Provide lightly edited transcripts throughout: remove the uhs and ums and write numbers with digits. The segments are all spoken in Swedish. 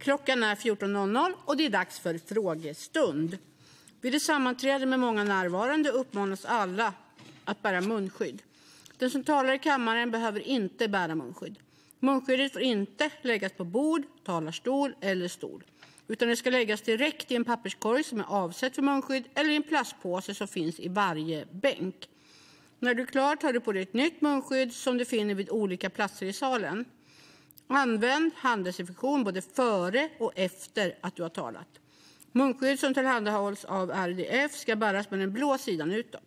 Klockan är 14.00 och det är dags för frågestund. Vid ett sammanträde med många närvarande uppmanas alla att bära munskydd. Den som talar i kammaren behöver inte bära munskydd. Munskyddet får inte läggas på bord, talarstol eller stol. Utan det ska läggas direkt i en papperskorg som är avsedd för munskydd eller i en plastpåse som finns i varje bänk. När du är klar tar du på dig ett nytt munskydd som du finner vid olika platser i salen. Använd handdesinfektion både före och efter att du har talat. Munskydd som tillhandahålls av RDF ska bäras med den blå sidan utåt.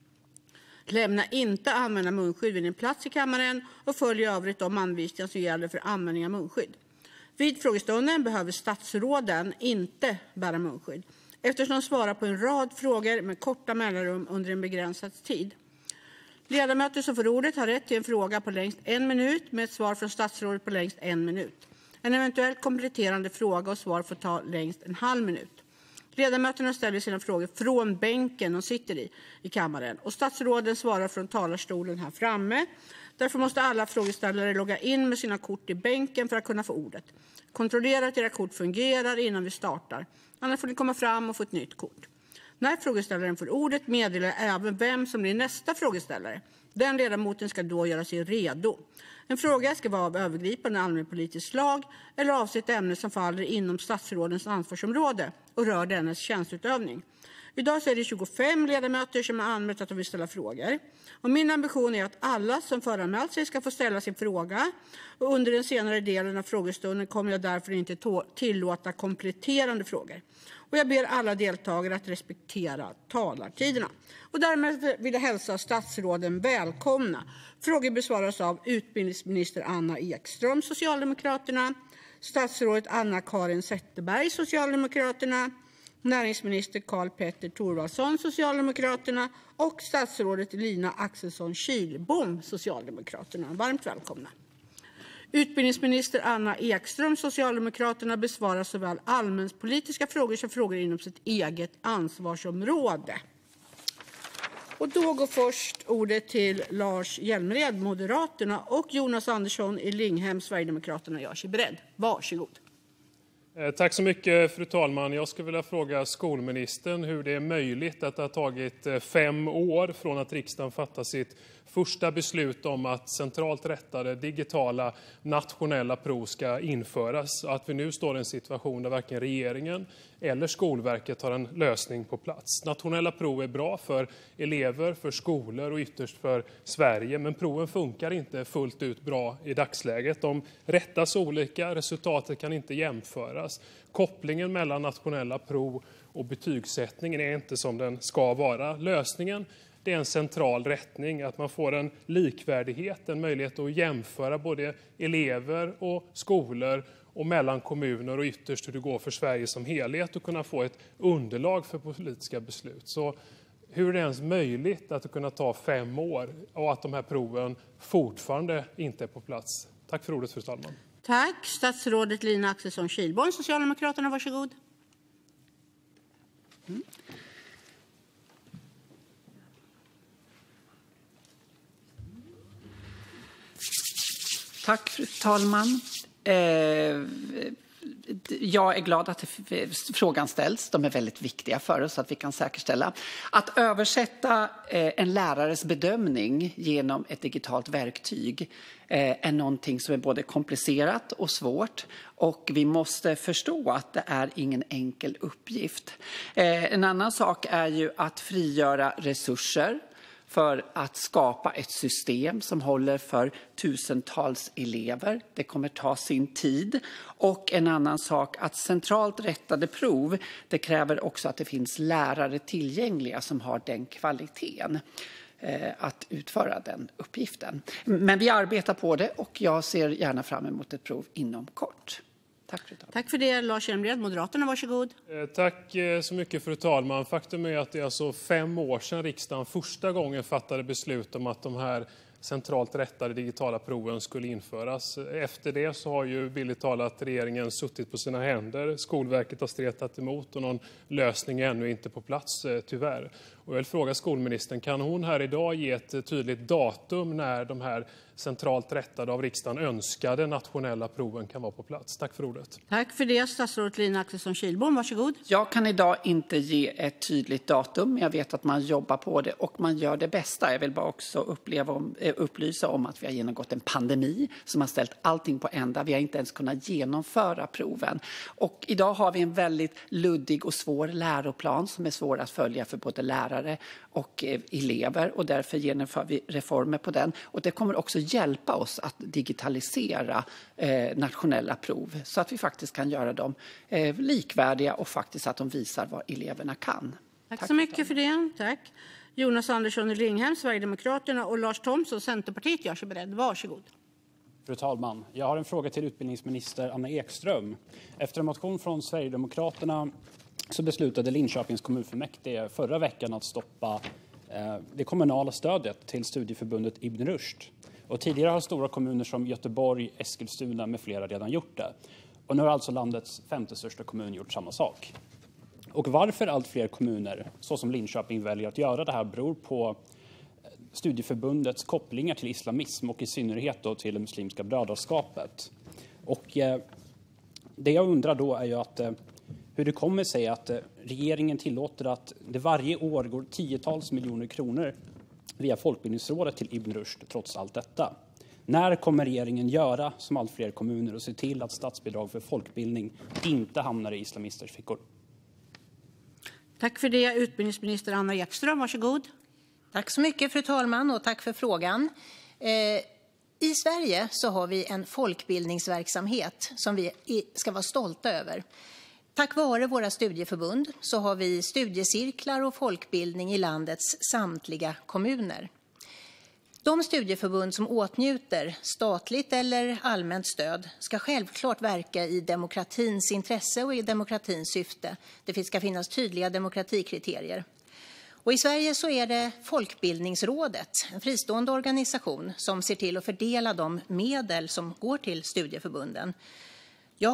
Lämna inte använda munskydd vid din plats i kammaren och följ i övrigt de anvisningar som gäller för användning av munskydd. Vid frågestunden behöver statsråden inte bära munskydd eftersom de svarar på en rad frågor med korta mellanrum under en begränsad tid. Ledamöter som får ordet har rätt till en fråga på längst 1 minut med ett svar från statsrådet på längst 1 minut. En eventuell kompletterande fråga och svar får ta längst en halv minut. Ledamöterna ställer sina frågor från bänken och sitter i kammaren och statsråden svarar från talarstolen här framme. Därför måste alla frågeställare logga in med sina kort i bänken för att kunna få ordet. Kontrollera att era kort fungerar innan vi startar. Annars får ni komma fram och få ett nytt kort. När frågeställaren får ordet meddelar även vem som blir nästa frågeställare. Den ledamoten ska då göra sig redo. En fråga ska vara av övergripande allmänpolitiskt slag eller avse ett ämne som faller inom statsrådens ansvarsområde och rör dennes tjänstutövning. Idag så är det 25 ledamöter som har anmält att de vill ställa frågor. Och min ambition är att alla som föranmält sig ska få ställa sin fråga. Och under den senare delen av frågestunden kommer jag därför inte tillåta kompletterande frågor. Och jag ber alla deltagare att respektera talartiderna. Och därmed vill jag hälsa statsråden välkomna. Frågor besvaras av utbildningsminister Anna Ekström, Socialdemokraterna. Statsrådet Anna-Karin Zetterberg, Socialdemokraterna. Näringsminister Karl Petter Thorwaldsson, Socialdemokraterna. Och statsrådet Lina Axelsson Kihlbom, Socialdemokraterna. Varmt välkomna. Utbildningsminister Anna Ekström, Socialdemokraterna, besvarar såväl allmänpolitiska frågor som frågor inom sitt eget ansvarsområde. Och då går först ordet till Lars Hjälmered, Moderaterna, och Jonas Andersson i Linghem, Sverigedemokraterna, gör sig beredd. Varsågod. Tack så mycket, fru talman. Jag skulle vilja fråga skolministern hur det är möjligt att det har tagit 5 år från att riksdagen fattade sitt första beslut om att centralt rättade digitala nationella prov ska införas. Och att vi nu står i en situation där varken regeringen eller Skolverket har en lösning på plats. Nationella prov är bra för elever, för skolor och ytterst för Sverige. Men proven funkar inte fullt ut bra i dagsläget. De rättas olika, resultatet kan inte jämföras. Kopplingen mellan nationella prov och betygssättningen är inte som den ska vara. Lösningen det är en central rättning, att man får en likvärdighet, en möjlighet att jämföra både elever och skolor och mellan kommuner och ytterst hur det går för Sverige som helhet och kunna få ett underlag för politiska beslut. Så hur är det ens möjligt att det kunna ta 5 år och att de här proven fortfarande inte är på plats? Tack för ordet, fru talman. Tack. Statsrådet Lina Axelsson Kihlbom, Socialdemokraterna, varsågod. Tack, fru talman. Jag är glad att frågan ställs. De är väldigt viktiga för oss så att vi kan säkerställa. Att översätta en lärares bedömning genom ett digitalt verktyg är någonting som är både komplicerat och svårt. Och vi måste förstå att det är ingen enkel uppgift. En annan sak är ju att frigöra resurser för att skapa ett system som håller för tusentals elever. Det kommer ta sin tid. Och en annan sak, att centralt rättade prov, det kräver också att det finns lärare tillgängliga som har den kvaliteten att utföra den uppgiften. Men vi arbetar på det och jag ser gärna fram emot ett prov inom kort. Tack, fru talman. Tack för det, Lars Hjälmered, Moderaterna, varsågod. Tack så mycket, fru talman. Faktum är att det är alltså 5 år sedan riksdagen första gången fattade beslut om att de här centralt rättade digitala proven skulle införas. Efter det så har ju billigt talat regeringen suttit på sina händer. Skolverket har stretat emot och någon lösning är ännu inte på plats, tyvärr. Och jag vill fråga skolministern, kan hon här idag ge ett tydligt datum när de här centralt rättade av riksdagen önskade nationella proven kan vara på plats? Tack för ordet. Tack för det. Statsrådet Lina Axelsson Kihlblom, varsågod. Jag kan idag inte ge ett tydligt datum, men jag vet att man jobbar på det och man gör det bästa. Jag vill bara också upplysa om att vi har genomgått en pandemi som har ställt allting på ända. Vi har inte ens kunnat genomföra proven. Och idag har vi en väldigt luddig och svår läroplan som är svår att följa för både lärare och elever. Och därför genomför vi reformer på den. Och det kommer också hjälpa oss att digitalisera nationella prov så att vi faktiskt kan göra dem likvärdiga och faktiskt att de visar vad eleverna kan. Tack så mycket för det. Tack. Jonas Andersson i Linghem, Sverigedemokraterna, och Lars Thomsson, Centerpartiet, gör sig beredd. Varsågod. Fru talman, jag har en fråga till utbildningsminister Anna Ekström. Efter en motion från Sverigedemokraterna så beslutade Linköpings kommunfullmäktige förra veckan att stoppa det kommunala stödet till studieförbundet Ibn Rushd. Och tidigare har stora kommuner som Göteborg, Eskilstuna med flera redan gjort det. Och nu har alltså landets femte största kommun gjort samma sak. Och varför allt fler kommuner, så som Linköping, väljer att göra det här beror på studieförbundets kopplingar till islamism och i synnerhet då till det muslimska brödraskapet. Och det jag undrar då är ju att hur det kommer sig att regeringen tillåter att det varje år går tiotals miljoner kronor via Folkbildningsrådet till Ibn Rushd trots allt detta. När kommer regeringen göra som allt fler kommuner och se till att statsbidrag för folkbildning inte hamnar i islamisters fickor? Tack för det. Utbildningsminister Anna Ekström, varsågod. Tack så mycket, fru talman, och tack för frågan. I Sverige så har vi en folkbildningsverksamhet som vi ska vara stolta över. Tack vare våra studieförbund så har vi studiecirklar och folkbildning i landets samtliga kommuner. De studieförbund som åtnjuter statligt eller allmänt stöd ska självklart verka i demokratins intresse och i demokratins syfte. Det ska finnas tydliga demokratikriterier. Och i Sverige så är det Folkbildningsrådet, en fristående organisation, som ser till att fördela de medel som går till studieförbunden. Jag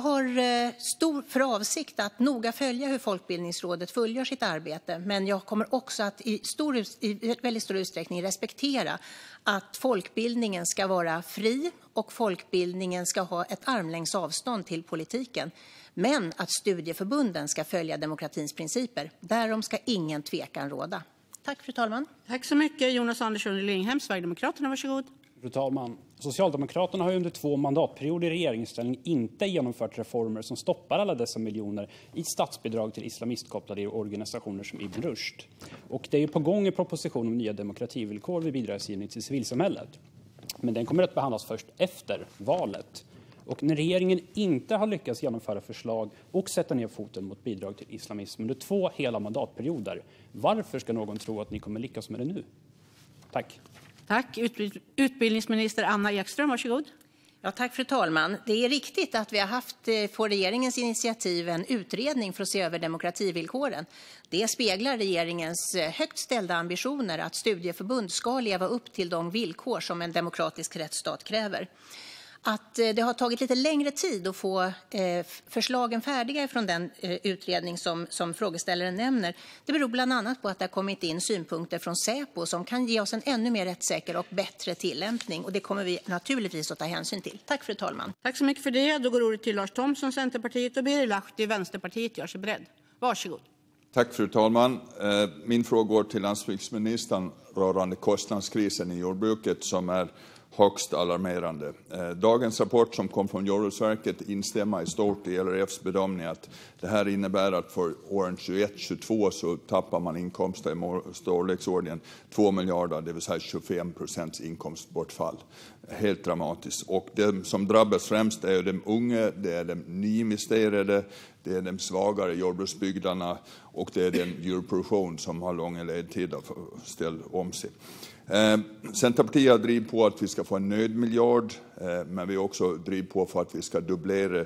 har för avsikt att noga följa hur Folkbildningsrådet fullgör sitt arbete, men jag kommer också att i väldigt stor utsträckning respektera att folkbildningen ska vara fri och folkbildningen ska ha ett armlängds avstånd till politiken. Men att studieförbunden ska följa demokratins principer, därom ska ingen tvekan råda. Tack, fru talman. Tack så mycket. Jonas Andersson i Linghem, Sverigedemokraterna, varsågod. Fru talman, Socialdemokraterna har under 2 mandatperioder i regeringsställning inte genomfört reformer som stoppar alla dessa miljoner i statsbidrag till islamistkopplade organisationer som Ibn Rushd. Och det är ju på gång en proposition om nya demokrativillkor vid bidragsgivning till civilsamhället. Men den kommer att behandlas först efter valet. Och när regeringen inte har lyckats genomföra förslag och sätta ner foten mot bidrag till islamism under 2 hela mandatperioder, varför ska någon tro att ni kommer lyckas med det nu? Tack. Tack. Utbildningsminister Anna Ekström, varsågod. Ja, tack, fru talman. Det är riktigt att vi har haft på regeringens initiativ en utredning för att se över demokrativillkoren. Det speglar regeringens högt ställda ambitioner att studieförbund ska leva upp till de villkor som en demokratisk rättsstat kräver. Att det har tagit lite längre tid att få förslagen färdiga från den utredning som frågeställaren nämner, det beror bland annat på att det har kommit in synpunkter från Säpo som kan ge oss en ännu mer rättssäker och bättre tillämpning. Och det kommer vi naturligtvis att ta hänsyn till. Tack, fru talman. Tack så mycket för det. Då går ordet till Lars Thomsson, Centerpartiet, och Birger Lahti, Vänsterpartiet, gör sig beredd. Varsågod. Tack, fru talman. Min fråga går till landsbygdsministern rörande kostnadskrisen i jordbruket som är högst alarmerande. Dagens rapport som kom från Jordbruksverket instämmer i stort i LRFs bedömning att det här innebär att för åren 2021-2022 så tappar man inkomster i storleksordningen 2 miljarder, det vill säga 25% inkomstbortfall. Helt dramatiskt. Och det som drabbas främst är de unga, det är de nyinvesterade, det är de svagare jordbruksbygderna och det är den djurproduktion som har långa ledtider för att ställa om sig. Centerpartiet har drivit på att vi ska få en nödmiljard, men vi har också drivit på för att vi ska dubblera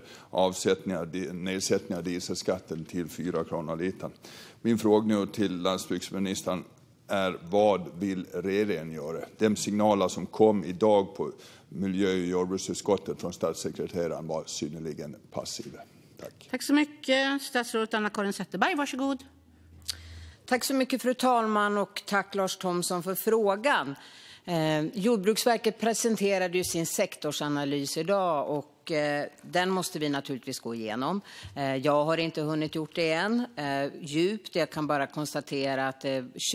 nedsättningar av dieselskatten till 4 kronor litern. Min fråga nu till landsbygdsministern är: vad vill regeringen göra? De signaler som kom idag på miljö- och jordbruksutskottet från statssekreteraren var synnerligen passiva. Tack. Tack så mycket. Statsrådet Anna-Karin Zetterberg, varsågod. Tack så mycket, fru talman, och tack Lars Thomsson för frågan. Jordbruksverket presenterade ju sin sektorsanalys idag och den måste vi naturligtvis gå igenom. Jag har inte hunnit gjort det än djupt. Jag kan bara konstatera att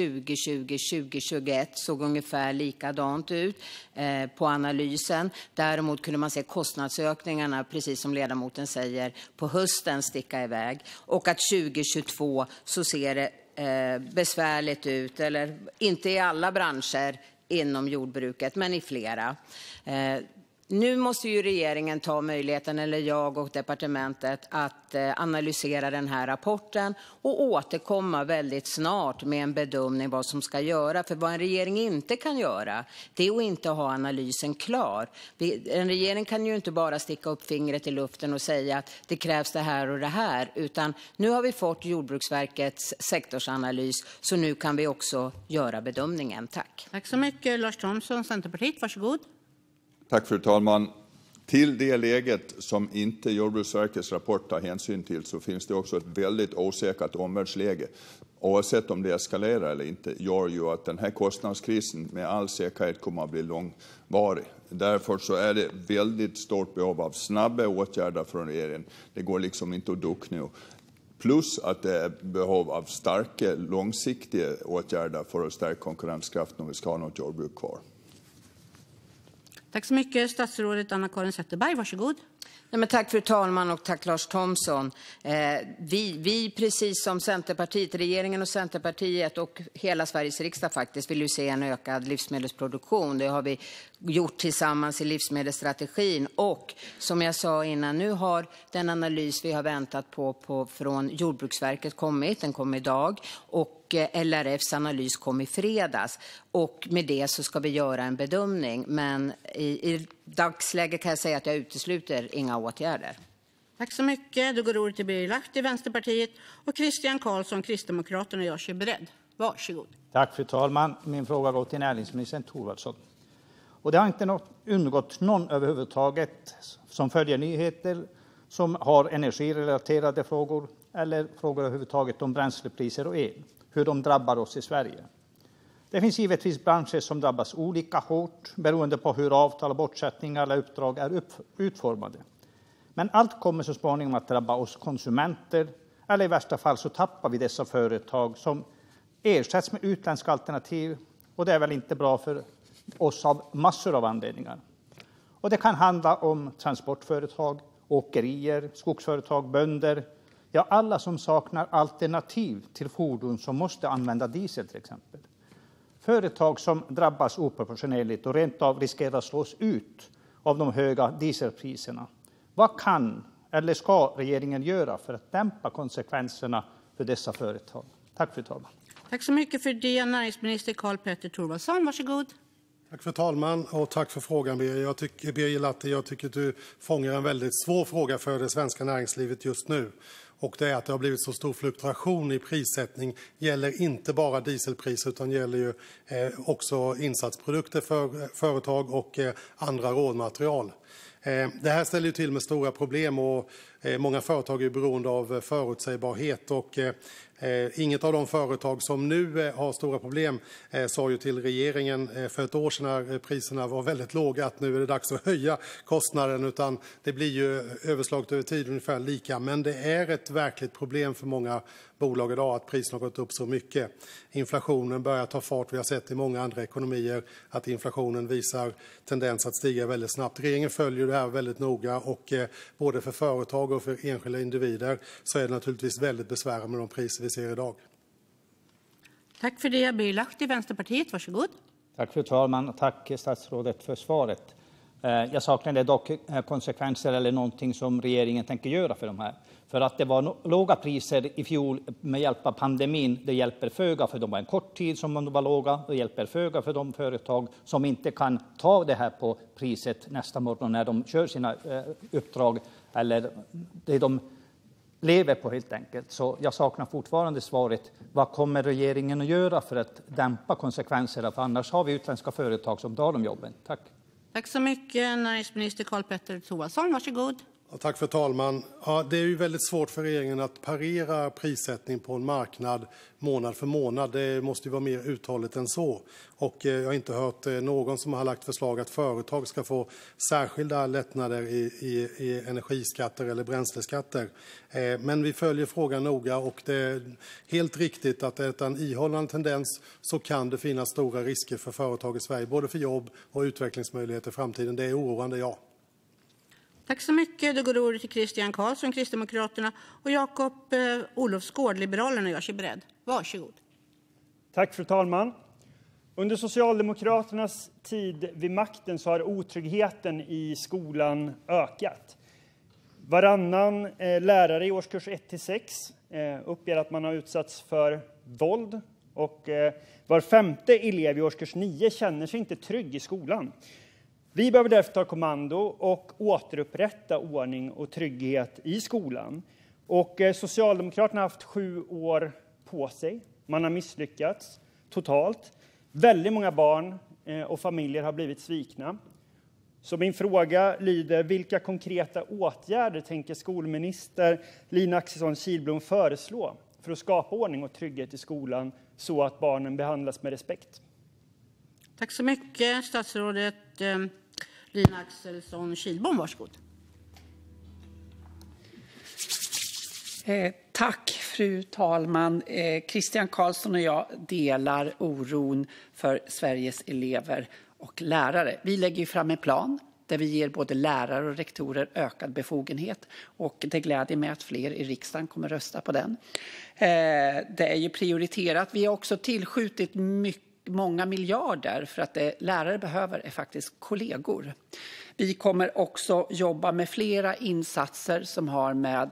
2020-2021 såg ungefär likadant ut på analysen. Däremot kunde man se kostnadsökningarna, precis som ledamoten säger, på hösten sticka iväg. Och att 2022 så ser det besvärligt ut, eller inte i alla branscher inom jordbruket, men i flera. Nu måste ju regeringen ta möjligheten, eller jag och departementet, att analysera den här rapporten och återkomma väldigt snart med en bedömning vad som ska göra. För vad en regering inte kan göra, det är att inte ha analysen klar. En regering kan ju inte bara sticka upp fingret i luften och säga att det krävs det här och det här, utan nu har vi fått Jordbruksverkets sektorsanalys, så nu kan vi också göra bedömningen. Tack. Tack så mycket. Lars Thomsson, Centerpartiet, varsågod. Tack fru talman. Till det läget som inte Jordbruksverkets rapport tar hänsyn till så finns det också ett väldigt osäkert omvärldsläge. Oavsett om det eskalerar eller inte gör ju att den här kostnadskrisen med all säkerhet kommer att bli långvarig. Därför så är det väldigt stort behov av snabba åtgärder från regeringen. Det går liksom inte att ducka nu. Plus att det är behov av starka långsiktiga åtgärder för att stärka konkurrenskraften om vi ska ha något jordbruk kvar. Tack så mycket. Statsrådet Anna-Karin Zetterberg, varsågod. Nej, men tack fru talman och tack Lars Thomsson. Vi precis som Centerpartiet, regeringen och Centerpartiet och hela Sveriges riksdag faktiskt vill ju se en ökad livsmedelsproduktion. Det har vi gjort tillsammans i livsmedelsstrategin och som jag sa innan, nu har den analys vi har väntat på från Jordbruksverket kommit, den kom idag och LRFs analys kom i fredags och med det så ska vi göra en bedömning, men i dagsläget kan jag säga att jag utesluter inga åtgärder. Tack så mycket. Då går ordet till Birger Lahti, Vänsterpartiet, och Christian Karlsson, Kristdemokraterna, gör sig beredd. Varsågod. Tack fru talman. Min fråga går till näringsministern Thorwaldsson. Och det har inte undgått någon överhuvudtaget som följer nyheter som har energirelaterade frågor eller frågor överhuvudtaget om bränslepriser och el, hur de drabbar oss i Sverige. Det finns givetvis branscher som drabbas olika hårt beroende på hur avtal, bortsättningar eller uppdrag är utformade. Men allt kommer så småningom att drabba oss konsumenter, eller i värsta fall så tappar vi dessa företag som ersätts med utländska alternativ, och det är väl inte bra för oss av massor av anledningar. Och det kan handla om transportföretag, åkerier, skogsföretag, bönder, ja alla som saknar alternativ till fordon som måste använda diesel till exempel. Företag som drabbas oproportionerligt och rent av riskerar att slås ut av de höga dieselpriserna. Vad kan eller ska regeringen göra för att dämpa konsekvenserna för dessa företag? Tack fru talman. Tack så mycket för det. Näringsminister Karl-Petter Thorwaldsson, varsågod. Tack för talman och tack för frågan Birger Lahti. Jag tycker att du fångar en väldigt svår fråga för det svenska näringslivet just nu. Och det är att det har blivit så stor fluktuation i prissättning. Gäller inte bara dieselpriser utan gäller ju också insatsprodukter för företag och andra råmaterial. Det här ställer ju till med stora problem och många företag är beroende av förutsägbarhet och inget av de företag som nu har stora problem sa ju till regeringen för ett år sedan när priserna var väldigt låga att nu är det dags att höja kostnaden, utan det blir ju överslaget över tid ungefär lika. Men det är ett verkligt problem för många bolag idag att priserna har gått upp så mycket. Inflationen börjar ta fart. Vi har sett i många andra ekonomier att inflationen visar tendens att stiga väldigt snabbt. Regeringen följer det här väldigt noga och både för företag och för enskilda individer så är det naturligtvis väldigt besvärande med de priser vi ser idag. Tack för det. Birger Lahti, Vänsterpartiet, varsågod. Tack fru talman och tack statsrådet för svaret. Jag saknade dock konsekvenser eller någonting som regeringen tänker göra för de här. För att det var låga priser i fjol med hjälp av pandemin, det hjälper föga för de var en kort tid som de var låga. Det hjälper föga för de företag som inte kan ta det här på priset nästa morgon när de kör sina uppdrag eller det de lever på helt enkelt. Så jag saknar fortfarande svaret. Vad kommer regeringen att göra för att dämpa konsekvenserna? För annars har vi utländska företag som tar de jobben. Tack. Tack så mycket. Näringsminister Karl-Petter Thorwaldsson, varsågod. Tack för talman. Ja, det är ju väldigt svårt för regeringen att parera prissättning på en marknad månad för månad. Det måste ju vara mer uthålligt än så. Och jag har inte hört någon som har lagt förslag att företag ska få särskilda lättnader i energiskatter eller bränsleskatter. Men vi följer frågan noga och det är helt riktigt att det är en ihållande tendens, så kan det finnas stora risker för företag i Sverige, både för jobb och utvecklingsmöjligheter i framtiden. Det är oroande, ja. Tack så mycket. Då går ordet till Christian Karlsson, Kristdemokraterna, och Jakob Olofsgård, Liberalerna, gör sig beredd. Varsågod. Tack fru talman. Under Socialdemokraternas tid vid makten så har otryggheten i skolan ökat. Varannan lärare i årskurs 1-6 uppger att man har utsatts för våld, och var femte elev i årskurs 9 känner sig inte trygg i skolan. Vi behöver därför ta kommando och återupprätta ordning och trygghet i skolan. Och Socialdemokraterna har haft 7 år på sig. Man har misslyckats totalt. Väldigt många barn och familjer har blivit svikna. Så min fråga lyder: vilka konkreta åtgärder tänker skolminister Lina Axelsson Kihlblom föreslå för att skapa ordning och trygghet i skolan så att barnen behandlas med respekt? Tack så mycket, statsrådet Lina Axelsson Kihlblom. Varsågod. Tack fru talman. Christian Karlsson och jag delar oron för Sveriges elever och lärare. Vi lägger fram en plan där vi ger både lärare och rektorer ökad befogenhet, och det gläder mig att fler i riksdagen kommer rösta på den. Det är ju prioriterat. Vi har också tillskjutit många miljarder, för att det lärare behöver är faktiskt kollegor. Vi kommer också jobba med flera insatser som har med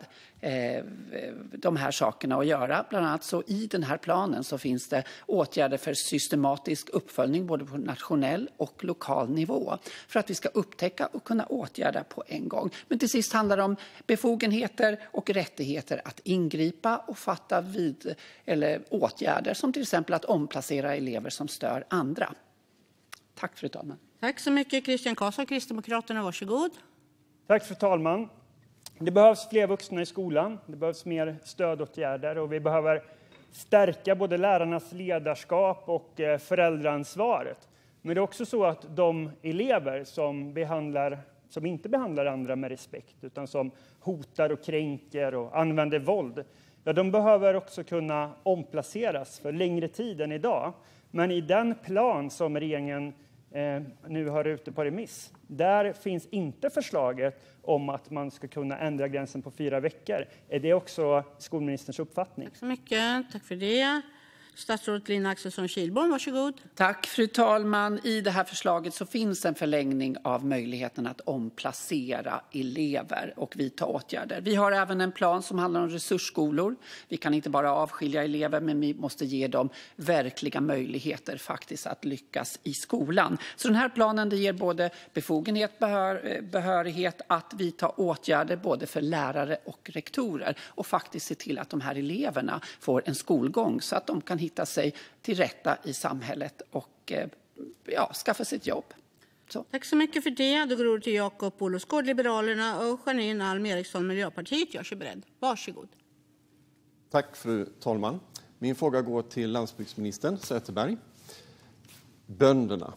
de här sakerna att göra. Bland annat så i den här planen så finns det åtgärder för systematisk uppföljning både på nationell och lokal nivå, för att vi ska upptäcka och kunna åtgärda på en gång. Men till sist handlar det om befogenheter och rättigheter att ingripa och fatta eller åtgärder, som till exempel att omplacera elever som stör andra. Tack fru talman. Tack så mycket, Christian Karlsson, Kristdemokraterna. Varsågod. Tack fru talman. Det behövs fler vuxna i skolan. Det behövs mer stödåtgärder, och vi behöver stärka både lärarnas ledarskap och föräldraansvaret. Men det är också så att de elever som inte behandlar andra med respekt, utan som hotar och kränker och använder våld, ja, de behöver också kunna omplaceras för längre tid än idag. Men i den plan som regeringen nu har ute på remiss, där finns inte förslaget om att man ska kunna ändra gränsen på 4 veckor. Är det också skolministerns uppfattning? Tack så mycket. Tack för det. Statsrådet Lina Axelsson Kihlblom, varsågod. Tack fru talman. I det här förslaget så finns en förlängning av möjligheten att omplacera elever och vidta åtgärder. Vi har även en plan som handlar om resursskolor. Vi kan inte bara avskilja elever, men vi måste ge dem verkliga möjligheter faktiskt att lyckas i skolan. Så den här planen ger både befogenhet, behörighet att vidta åtgärder både för lärare och rektorer, och faktiskt se till att de här eleverna får en skolgång så att de kan hitta sig till rätta i samhället och skaffa sitt jobb. Så. Tack så mycket för det. Då går ordet till Jakob Olofsgård, Liberalerna, och Janine Alm Ericson, Miljöpartiet, gör sig beredd. Varsågod. Tack fru talman. Min fråga går till landsbygdsministern Sätherberg. Bönderna.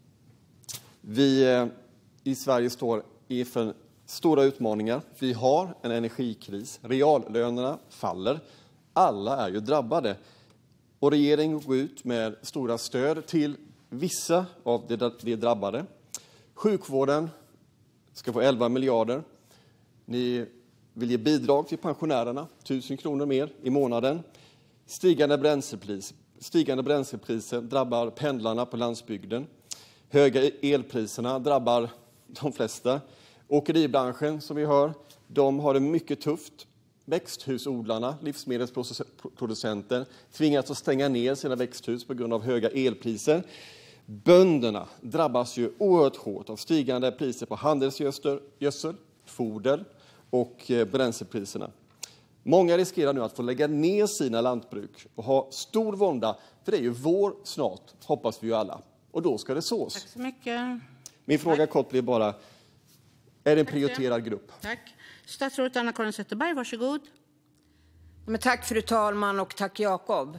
Vi i Sverige står inför stora utmaningar. Vi har en energikris. Reallönerna faller. Alla är ju drabbade. Och regeringen går ut med stora stöd till vissa av de drabbade. Sjukvården ska få 11 miljarder. Ni vill ge bidrag till pensionärerna, 1000 kronor mer i månaden. Stigande bränslepriser drabbar pendlarna på landsbygden. Höga elpriserna drabbar de flesta. Åkeribranschen, som vi hör, de har det mycket tufft. Växthusodlarna, livsmedelsproducenter, tvingas att stänga ner sina växthus på grund av höga elpriser. Bönderna drabbas ju oerhört hårt av stigande priser på handelsgödsel, foder och bränslepriserna. Många riskerar nu att få lägga ner sina lantbruk och ha stor vånda, för det är ju vår snart, hoppas vi ju alla. Och då ska det sås. Tack så mycket. Min fråga kort blir bara, Är det en prioriterad grupp? Tack. Statsrådet Anna-Karin Zetterberg, varsågod. Men tack fru talman och tack Jakob.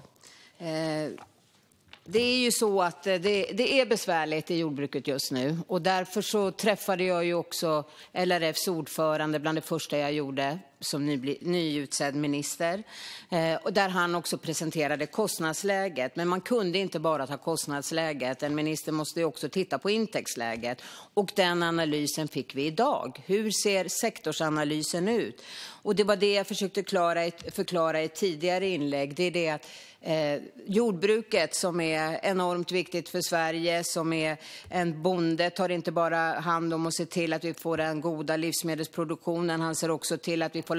Det är ju så att det är besvärligt i jordbruket just nu och därför så träffade jag ju också LRFs ordförande bland det första jag gjorde som nyutsedd minister och där han också presenterade kostnadsläget. Men man kunde inte bara ta kostnadsläget, en minister måste ju också titta på intäktsläget och den analysen fick vi idag. Hur ser sektorsanalysen ut? Och det var det jag försökte förklara i ett tidigare inlägg. Det är det att jordbruket som är enormt viktigt för Sverige, som är en bonde, tar inte bara hand om att se till att vi får en goda livsmedelsproduktionen, han ser också till att vi får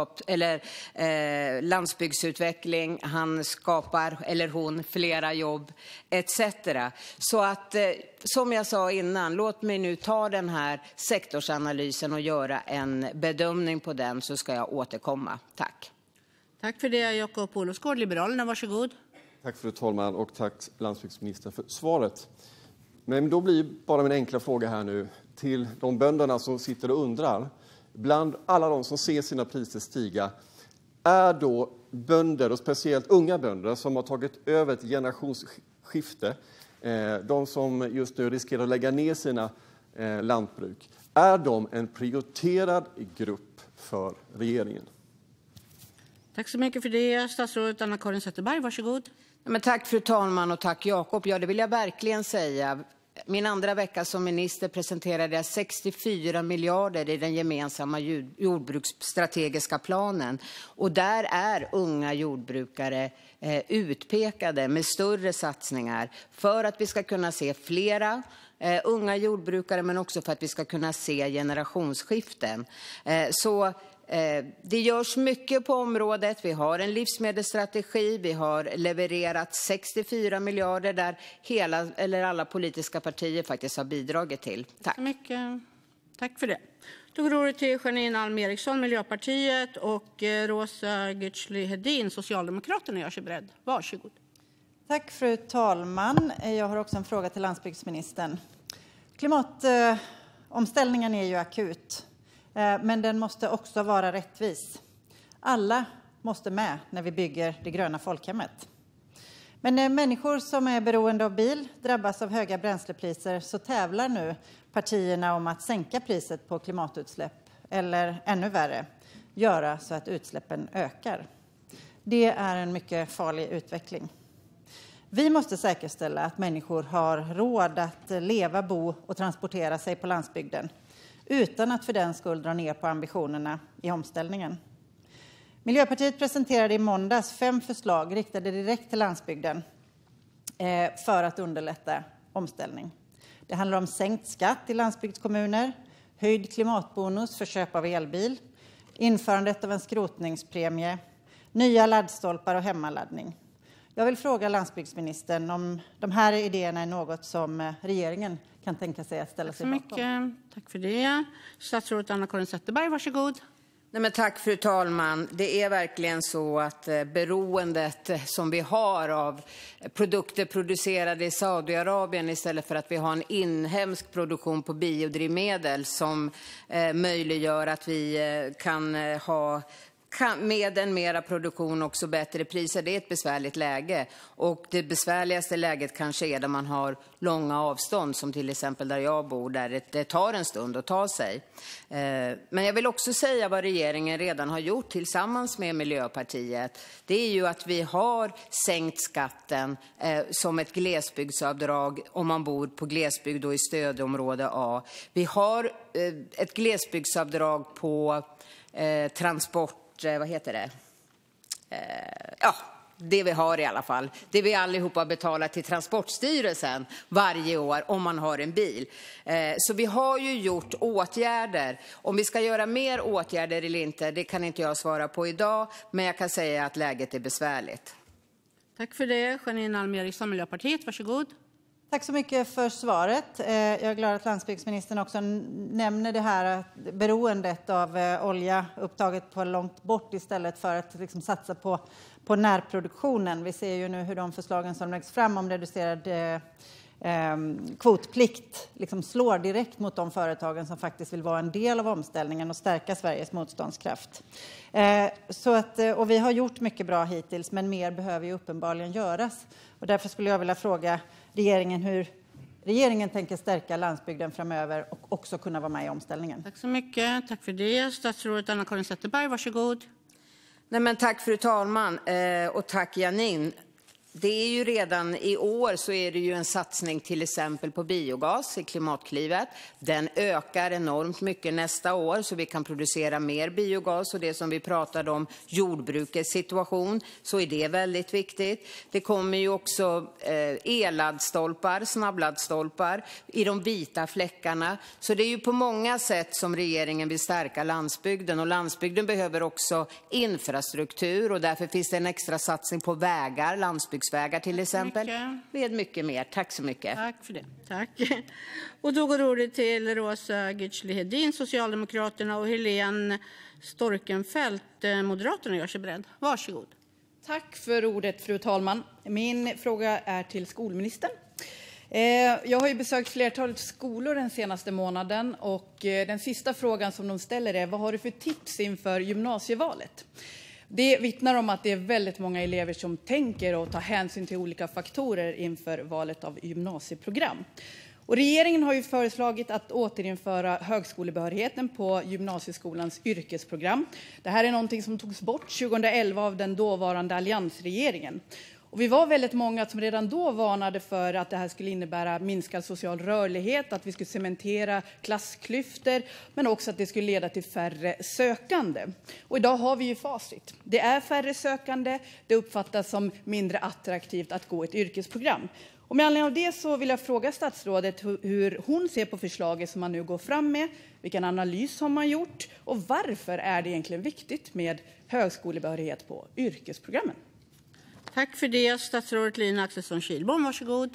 landsbygdsutveckling, han skapar, eller hon, flera jobb etc. Så att, som jag sa innan, låt mig nu ta den här sektorsanalysen och göra en bedömning på den så ska jag återkomma. Tack. Tack för det, Jakob Olofsgård, Liberalerna, varsågod. Tack fru talman och tack landsbygdsministern för svaret. Men då blir bara min enkla fråga här nu till de bönderna som sitter och undrar. Bland alla de som ser sina priser stiga, är då bönder och speciellt unga bönder som har tagit över ett generationsskifte, de som just nu riskerar att lägga ner sina lantbruk, är de en prioriterad grupp för regeringen? Tack så mycket för det. Statsrådet Anna-Karin Zetterberg, varsågod. Men tack fru talman och tack Jakob. Ja, det vill jag verkligen säga. Min andra vecka som minister presenterade jag 64 miljarder i den gemensamma jordbruksstrategiska planen. Och där är unga jordbrukare utpekade med större satsningar för att vi ska kunna se flera unga jordbrukare men också för att vi ska kunna se generationsskiften. Det görs mycket på området. Vi har en livsmedelsstrategi. Vi har levererat 64 miljarder där alla politiska partier faktiskt har bidragit till. Tack. Tack för det. Då går ordet till Janine Alm Ericson, Miljöpartiet, och Roza Güclü Hedin, Socialdemokraterna, gör sig beredd. Varsågod. Tack fru talman. Jag har också en fråga till landsbygdsministern. Klimatomställningen är ju akut. Men den måste också vara rättvis. Alla måste med när vi bygger det gröna folkhemmet. Men när människor som är beroende av bil drabbas av höga bränslepriser så tävlar nu partierna om att sänka priset på klimatutsläpp. Eller ännu värre, göra så att utsläppen ökar. Det är en mycket farlig utveckling. Vi måste säkerställa att människor har råd att leva, bo och transportera sig på landsbygden utan att för den skull dra ner på ambitionerna i omställningen. Miljöpartiet presenterade i måndags 5 förslag riktade direkt till landsbygden för att underlätta omställning. Det handlar om sänkt skatt i landsbygdskommuner, höjd klimatbonus för köp av elbil, införandet av en skrotningspremie, nya laddstolpar och hemmaladdning. Jag vill fråga landsbygdsministern om de här idéerna är något som regeringen kan tänka sig att ställa sig bakom. Tack så mycket. Tack för det. Statsrådet Anna-Karin Zetterberg, varsågod. Nej, men tack fru talman. Det är verkligen så att beroendet som vi har av produkter producerade i Saudiarabien istället för att vi har en inhemsk produktion på biodrivmedel som möjliggör att vi kan ha med en mera produktion också bättre priser. Det är ett besvärligt läge och det besvärligaste läget kanske är där man har långa avstånd som till exempel där jag bor där det tar en stund att ta sig. Men jag vill också säga vad regeringen redan har gjort tillsammans med Miljöpartiet. Det är ju att vi har sänkt skatten som ett glesbygdsavdrag om man bor på glesbygd och i stödområde A. Vi har ett glesbygdsavdrag på transport. Vad heter det? Det vi har i alla fall. Det vi allihopa betalar till Transportstyrelsen varje år om man har en bil. Så vi har ju gjort åtgärder. Om vi ska göra mer åtgärder eller inte, det kan inte jag svara på idag. Men jag kan säga att läget är besvärligt. Tack för det. Janine Alm Ericson, Miljöpartiet, varsågod. Tack så mycket för svaret. Jag är glad att landsbygdsministern också nämner det här beroendet av olja upptaget på långt bort istället för att liksom satsa på närproduktionen. Vi ser ju nu hur de förslagen som läggs fram om reducerad kvotplikt liksom slår direkt mot de företagen som faktiskt vill vara en del av omställningen och stärka Sveriges motståndskraft. Och vi har gjort mycket bra hittills, men mer behöver ju uppenbarligen göras. Och därför skulle jag vilja fråga regeringen hur regeringen tänker stärka landsbygden framöver och också kunna vara med i omställningen. Tack så mycket. Tack för det. Statsrådet Anna-Karin Zetterberg, varsågod. Nej, men tack fru talman och tack Janine. Det är ju redan i år så är det ju en satsning till exempel på biogas i Klimatklivet. Den ökar enormt mycket nästa år så vi kan producera mer biogas, och det som vi pratade om, jordbrukets situation, så är det väldigt viktigt. Det kommer ju också elladdstolpar, snabbladdstolpar i de vita fläckarna. Så det är ju på många sätt som regeringen vill stärka landsbygden, och landsbygden behöver också infrastruktur, och därför finns det en extra satsning på vägar, landsbygdsvägar till exempel, med mycket mer. Tack så mycket. Tack för det. Tack. Och då går ordet till Roza Güclü Hedin, Socialdemokraterna, och Helene Storckenfeldt, Moderaterna, gör sig beredd. Varsågod. Tack för ordet, fru talman. Min fråga är till skolministern. Jag har ju besökt flertalet skolor den senaste månaden, och den sista frågan som de ställer är: vad har du för tips inför gymnasievalet? Det vittnar om att det är väldigt många elever som tänker och tar hänsyn till olika faktorer inför valet av gymnasieprogram. Och regeringen har ju föreslagit att återinföra högskolebehörigheten på gymnasieskolans yrkesprogram. Det här är någonting som togs bort 2011 av den dåvarande alliansregeringen. Och vi var väldigt många som redan då varnade för att det här skulle innebära minskad social rörlighet, att vi skulle cementera klassklyftor, men också att det skulle leda till färre sökande. Och idag har vi ju facit. Det är färre sökande, det uppfattas som mindre attraktivt att gå ett yrkesprogram. Och med anledning av det så vill jag fråga statsrådet hur hon ser på förslaget som man nu går fram med, vilken analys har man gjort och varför är det egentligen viktigt med högskolebehörighet på yrkesprogrammen? Tack för det. Statsrådet Lina Axelsson Kihlbom, varsågod.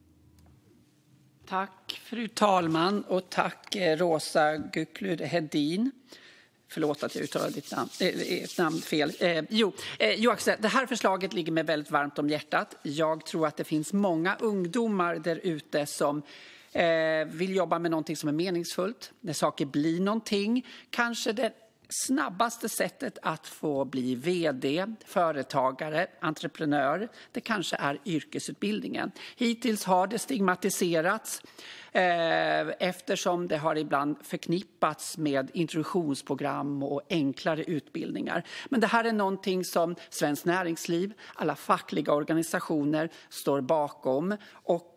Tack fru talman och tack Roza Güclü Hedin. Förlåt att jag uttalade ditt namn fel. Det här förslaget ligger mig väldigt varmt om hjärtat. Jag tror att det finns många ungdomar där ute som vill jobba med någonting som är meningsfullt. När saker blir någonting. Kanske det snabbaste sättet att få bli vd, företagare, entreprenör, det kanske är yrkesutbildningen. Hittills har det stigmatiserats eftersom det har ibland förknippats med introduktionsprogram och enklare utbildningar. Men det här är någonting som Svenskt Näringsliv, alla fackliga organisationer står bakom, och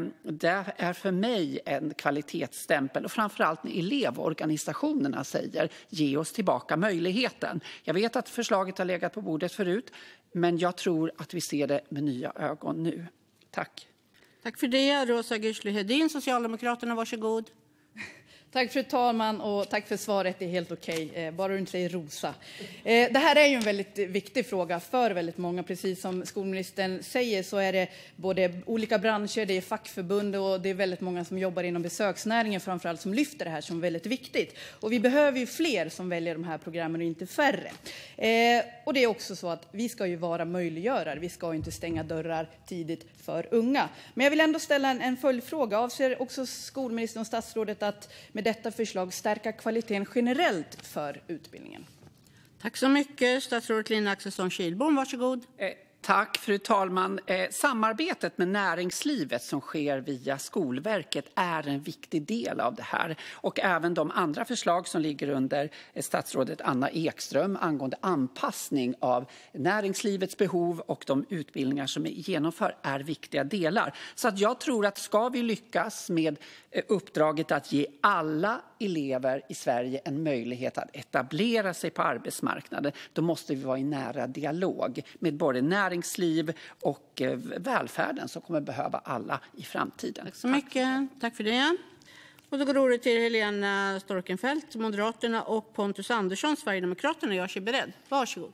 det är för mig en kvalitetsstämpel, och framförallt när elevorganisationerna säger ge oss tillbaka möjligheten. Jag vet att förslaget har legat på bordet förut, men jag tror att vi ser det med nya ögon nu. Tack. Tack för det. Roza Güclü Hedin, Socialdemokraterna, varsågod. Tack fru talman och tack för svaret, det är helt okej, bara du inte säger Rosa. Det här är ju en väldigt viktig fråga för väldigt många, precis som skolministern säger så är det både olika branscher, det är fackförbund och det är väldigt många som jobbar inom besöksnäringen framförallt som lyfter det här som väldigt viktigt. Och vi behöver ju fler som väljer de här programmen och inte färre. Och det är också så att vi ska ju vara möjliggörare, vi ska inte stänga dörrar tidigt för unga. Men jag vill ändå ställa en följdfråga. Avser också skolministern och statsrådet att med detta förslag stärka kvaliteten generellt för utbildningen? Tack så mycket. Statsrådet Lina Axelsson Kihlbom, varsågod. Tack fru talman. Samarbetet med näringslivet som sker via Skolverket är en viktig del av det här. Och även de andra förslag som ligger under statsrådet Anna Ekström angående anpassning av näringslivets behov och de utbildningar som genomför är viktiga delar. Så att jag tror att ska vi lyckas med uppdraget att ge alla elever i Sverige en möjlighet att etablera sig på arbetsmarknaden, då måste vi vara i nära dialog med både näringsliv och välfärden som kommer behöva alla i framtiden. Tack så mycket. Tack för det. Och då går ordet till Helene Storckenfeldt, Moderaterna, och Pontus Andersson, Sverigedemokraterna, gör sig beredd. Varsågod.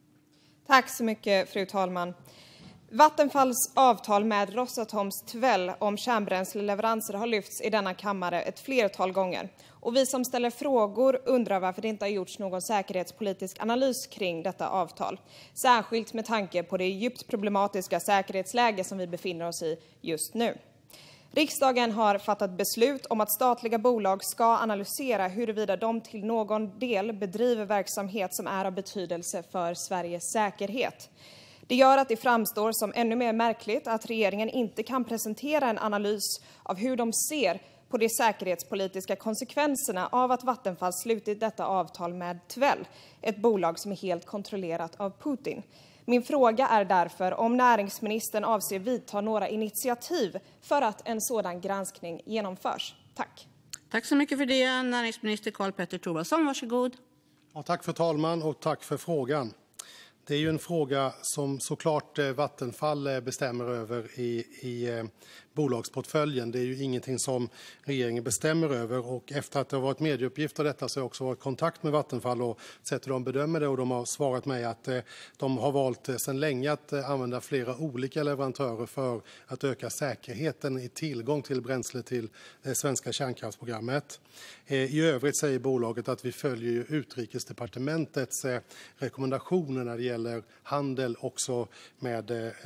Tack så mycket, fru talman. Vattenfalls avtal med Rosatoms Tvel om kärnbränsleleveranser har lyfts i denna kammare ett flertal gånger. Och vi som ställer frågor undrar varför det inte har gjorts någon säkerhetspolitisk analys kring detta avtal. Särskilt med tanke på det djupt problematiska säkerhetsläge som vi befinner oss i just nu. Riksdagen har fattat beslut om att statliga bolag ska analysera huruvida de till någon del bedriver verksamhet som är av betydelse för Sveriges säkerhet. Det gör att det framstår som ännu mer märkligt att regeringen inte kan presentera en analys av hur de ser på de säkerhetspolitiska konsekvenserna av att Vattenfall slutit detta avtal med Tvel, ett bolag som är helt kontrollerat av Putin. Min fråga är därför om näringsministern avser vidta några initiativ för att en sådan granskning genomförs. Tack. Tack så mycket för det. Näringsminister Karl-Petter Thorwaldsson, varsågod. Ja, tack fru talman och tack för frågan. Det är ju en fråga som såklart Vattenfall bestämmer över i bolagsportföljen. Det är ju ingenting som regeringen bestämmer över, och efter att det har varit medieuppgift av detta så har jag också varit i kontakt med Vattenfall och sett hur de bedömer det, och de har svarat mig att de har valt sedan länge att använda flera olika leverantörer för att öka säkerheten i tillgång till bränsle till det svenska kärnkraftsprogrammet. I övrigt säger bolaget att vi följer Utrikesdepartementets rekommendationer när det gäller handel också med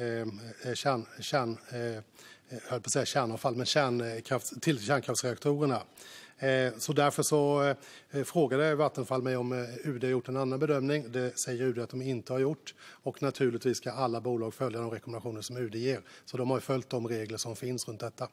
till kärnkraftsreaktorerna. Så därför så frågade Vattenfall mig om UD har gjort en annan bedömning. Det säger UD att de inte har gjort, och naturligtvis ska alla bolag följa de rekommendationer som UD ger. Så de har följt de regler som finns runt detta.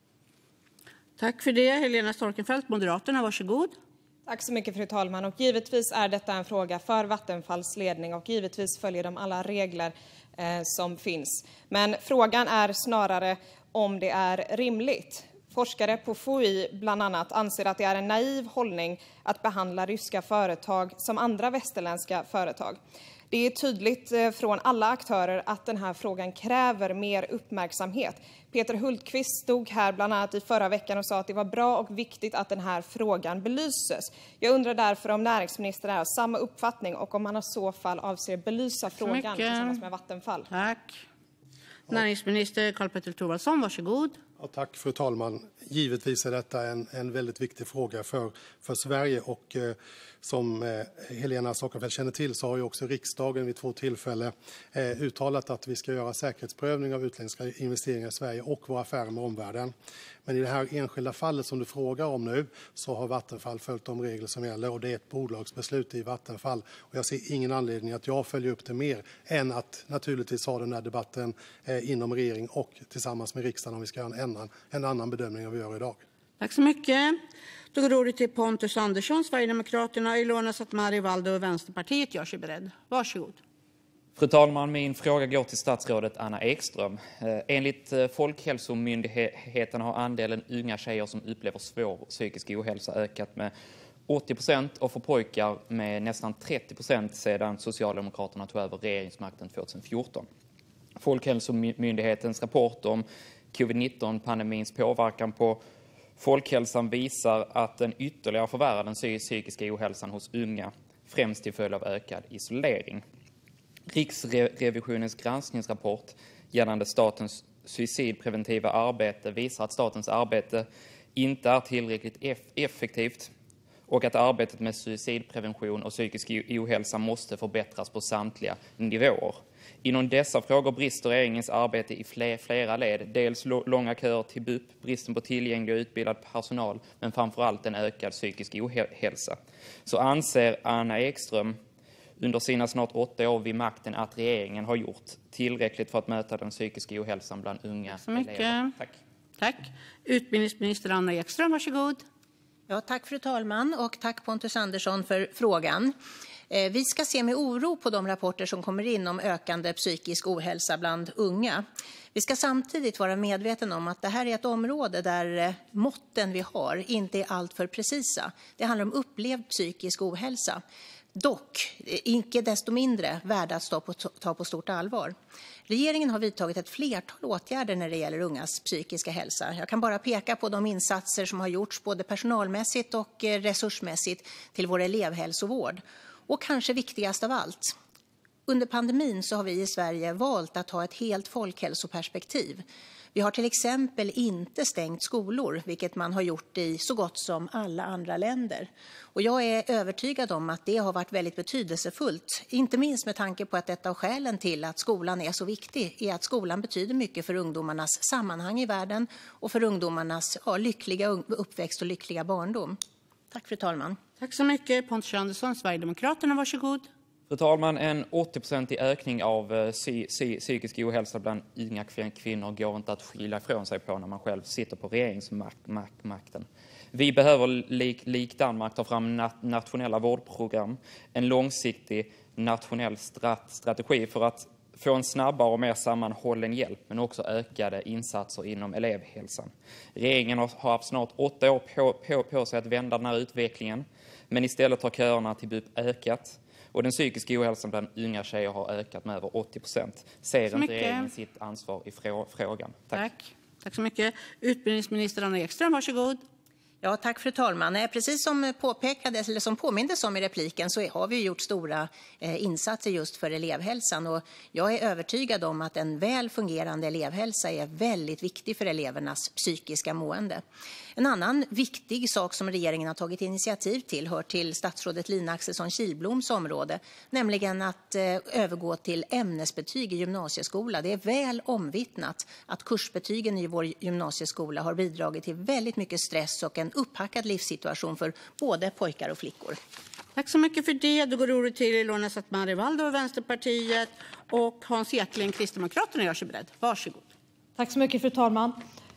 Tack för det. Helena Storckenfeldt, Moderaterna, varsågod. Tack så mycket fru talman, och givetvis är detta en fråga för Vattenfalls ledning och givetvis följer de alla regler som finns. Men frågan är snarare om det är rimligt. Forskare på FOI bland annat anser att det är en naiv hållning att behandla ryska företag som andra västerländska företag. Det är tydligt från alla aktörer att den här frågan kräver mer uppmärksamhet. Peter Hultqvist stod här bland annat i förra veckan och sa att det var bra och viktigt att den här frågan belyses. Jag undrar därför om näringsministern är av samma uppfattning och om man i så fall avser belysa frågan tillsammans med Vattenfall. Tack. Näringsminister Karl-Petter Thorwaldsson, varsågod. Ja, tack fru talman. Givetvis är detta en väldigt viktig fråga för Sverige, och som Helena Storckenfeldt känner till så har ju också riksdagen vid 2 tillfällen uttalat att vi ska göra säkerhetsprövning av utländska investeringar i Sverige och våra affärer med omvärlden. Men i det här enskilda fallet som du frågar om nu så har Vattenfall följt de regler som gäller, och det är ett bolagsbeslut i Vattenfall. Och jag ser ingen anledning att jag följer upp det mer än att naturligtvis ha den här debatten inom regering och tillsammans med riksdagen om vi ska göra en annan bedömning än vi gör idag. Tack så mycket. Då går ordet till Pontus Andersson, Sverigedemokraterna, Ilona Szatmari Waldau och Vänsterpartiet gör sig beredd. Varsågod. Fru talman, min fråga går till statsrådet Anna Ekström. Enligt Folkhälsomyndigheten har andelen unga tjejer som upplever svår psykisk ohälsa ökat med 80% och för pojkar med nästan 30% sedan Socialdemokraterna tog över regeringsmakten 2014. Folkhälsomyndighetens rapport om covid-19-pandemins påverkan på folkhälsan visar att den ytterligare förvärrar den psykiska ohälsan hos unga, främst till följd av ökad isolering. Riksrevisionens granskningsrapport gällande statens suicidpreventiva arbete visar att statens arbete inte är tillräckligt effektivt och att arbetet med suicidprevention och psykisk ohälsa måste förbättras på samtliga nivåer. Inom dessa frågor brister regeringens arbete i flera led. Dels långa köer till BUP, bristen på tillgänglig och utbildad personal, men framförallt en ökad psykisk ohälsa. Så anser Anna Ekström under sina snart 8 år vid makten att regeringen har gjort tillräckligt för att möta den psykiska ohälsan bland unga elever? Tack. Utbildningsminister Anna Ekström, varsågod. Ja, tack fru talman och tack Pontus Andersson för frågan. Vi ska se med oro på de rapporter som kommer in om ökande psykisk ohälsa bland unga. Vi ska samtidigt vara medvetna om att det här är ett område där måtten vi har inte är alltför precisa. Det handlar om upplevd psykisk ohälsa. Dock, inte desto mindre, värda att ta på stort allvar. Regeringen har vidtagit ett flertal åtgärder när det gäller ungas psykiska hälsa. Jag kan bara peka på de insatser som har gjorts både personalmässigt och resursmässigt till vår elevhälsovård. Och kanske viktigast av allt, under pandemin så har vi i Sverige valt att ha ett helt folkhälsoperspektiv. Vi har till exempel inte stängt skolor, vilket man har gjort i så gott som alla andra länder. Och jag är övertygad om att det har varit väldigt betydelsefullt, inte minst med tanke på att ett av skälen till att skolan är så viktig är att skolan betyder mycket för ungdomarnas sammanhang i världen och för ungdomarnas lyckliga uppväxt och lyckliga barndom. Tack fru talman. Tack så mycket. Pontus Andersson, Sverigedemokraterna, varsågod. Fru talman, en 80% ökning av psykisk ohälsa bland unga kvinnor går inte att skilja ifrån sig på när man själv sitter på regeringsmakten. Vi behöver lik Danmark ta fram nationella vårdprogram, en långsiktig nationell strategi för att få en snabbare och mer sammanhållen hjälp, men också ökade insatser inom elevhälsan. Regeringen har haft snart 8 år på sig att vända den här utvecklingen, men istället har köerna till BUP ökat. Och den psykiska ohälsan bland unga tjejer har ökat med över 80%. Ser inte regeringen sitt ansvar i frågan? Tack så mycket. Utbildningsminister Anna Ekström, varsågod. Ja, tack fru talman. Precis som påpekades eller som påmindes om i repliken så har vi gjort stora insatser just för elevhälsan. Och jag är övertygad om att en väl fungerande elevhälsa är väldigt viktig för elevernas psykiska mående. En annan viktig sak som regeringen har tagit initiativ till hör till statsrådet Lina Axelsson Kihlbloms område, nämligen att övergå till ämnesbetyg i gymnasieskola. Det är väl omvittnat att kursbetygen i vår gymnasieskola har bidragit till väldigt mycket stress och en upphackad livssituation för både pojkar och flickor. Tack så mycket för det. Då går ordet till Ilona Szatmari Waldau, Vänsterpartiet, och Hans Eklind, Kristdemokraterna, gör sig beredd. Varsågod. Tack så mycket, fru talman.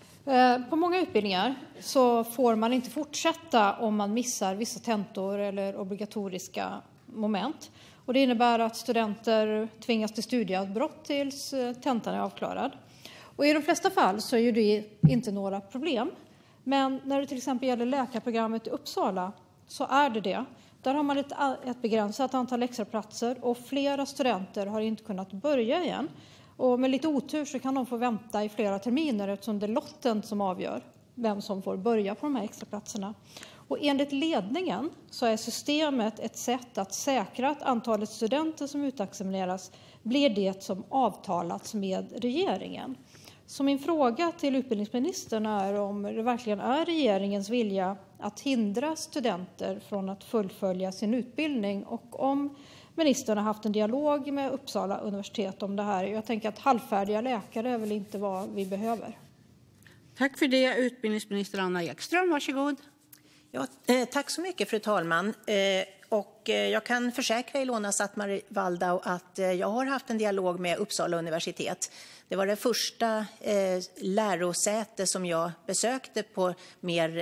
På många utbildningar så får man inte fortsätta om man missar vissa tentor eller obligatoriska moment. Och det innebär att studenter tvingas till studieavbrott tills tentan är avklarad. Och i de flesta fall så är det inte några problem. Men när det till exempel gäller läkarprogrammet i Uppsala så är det. Där har man ett begränsat antal extraplatser och flera studenter har inte kunnat börja igen. Och med lite otur så kan de få vänta i flera terminer eftersom det är lotten som avgör vem som får börja på de här extraplatserna. Och enligt ledningen så är systemet ett sätt att säkra att antalet studenter som utexamineras blir det som avtalats med regeringen. Så min fråga till utbildningsministern är om det verkligen är regeringens vilja att hindra studenter från att fullfölja sin utbildning och om ministern har haft en dialog med Uppsala universitet om det här. Jag tänker att halvfärdiga läkare är väl inte vad vi behöver. Tack för det. Utbildningsminister Anna Ekström, varsågod. Ja, tack så mycket fru talman. Och jag kan försäkra Ilona Szatmari Waldau att jag har haft en dialog med Uppsala universitet. Det var det första lärosäte som jag besökte på mer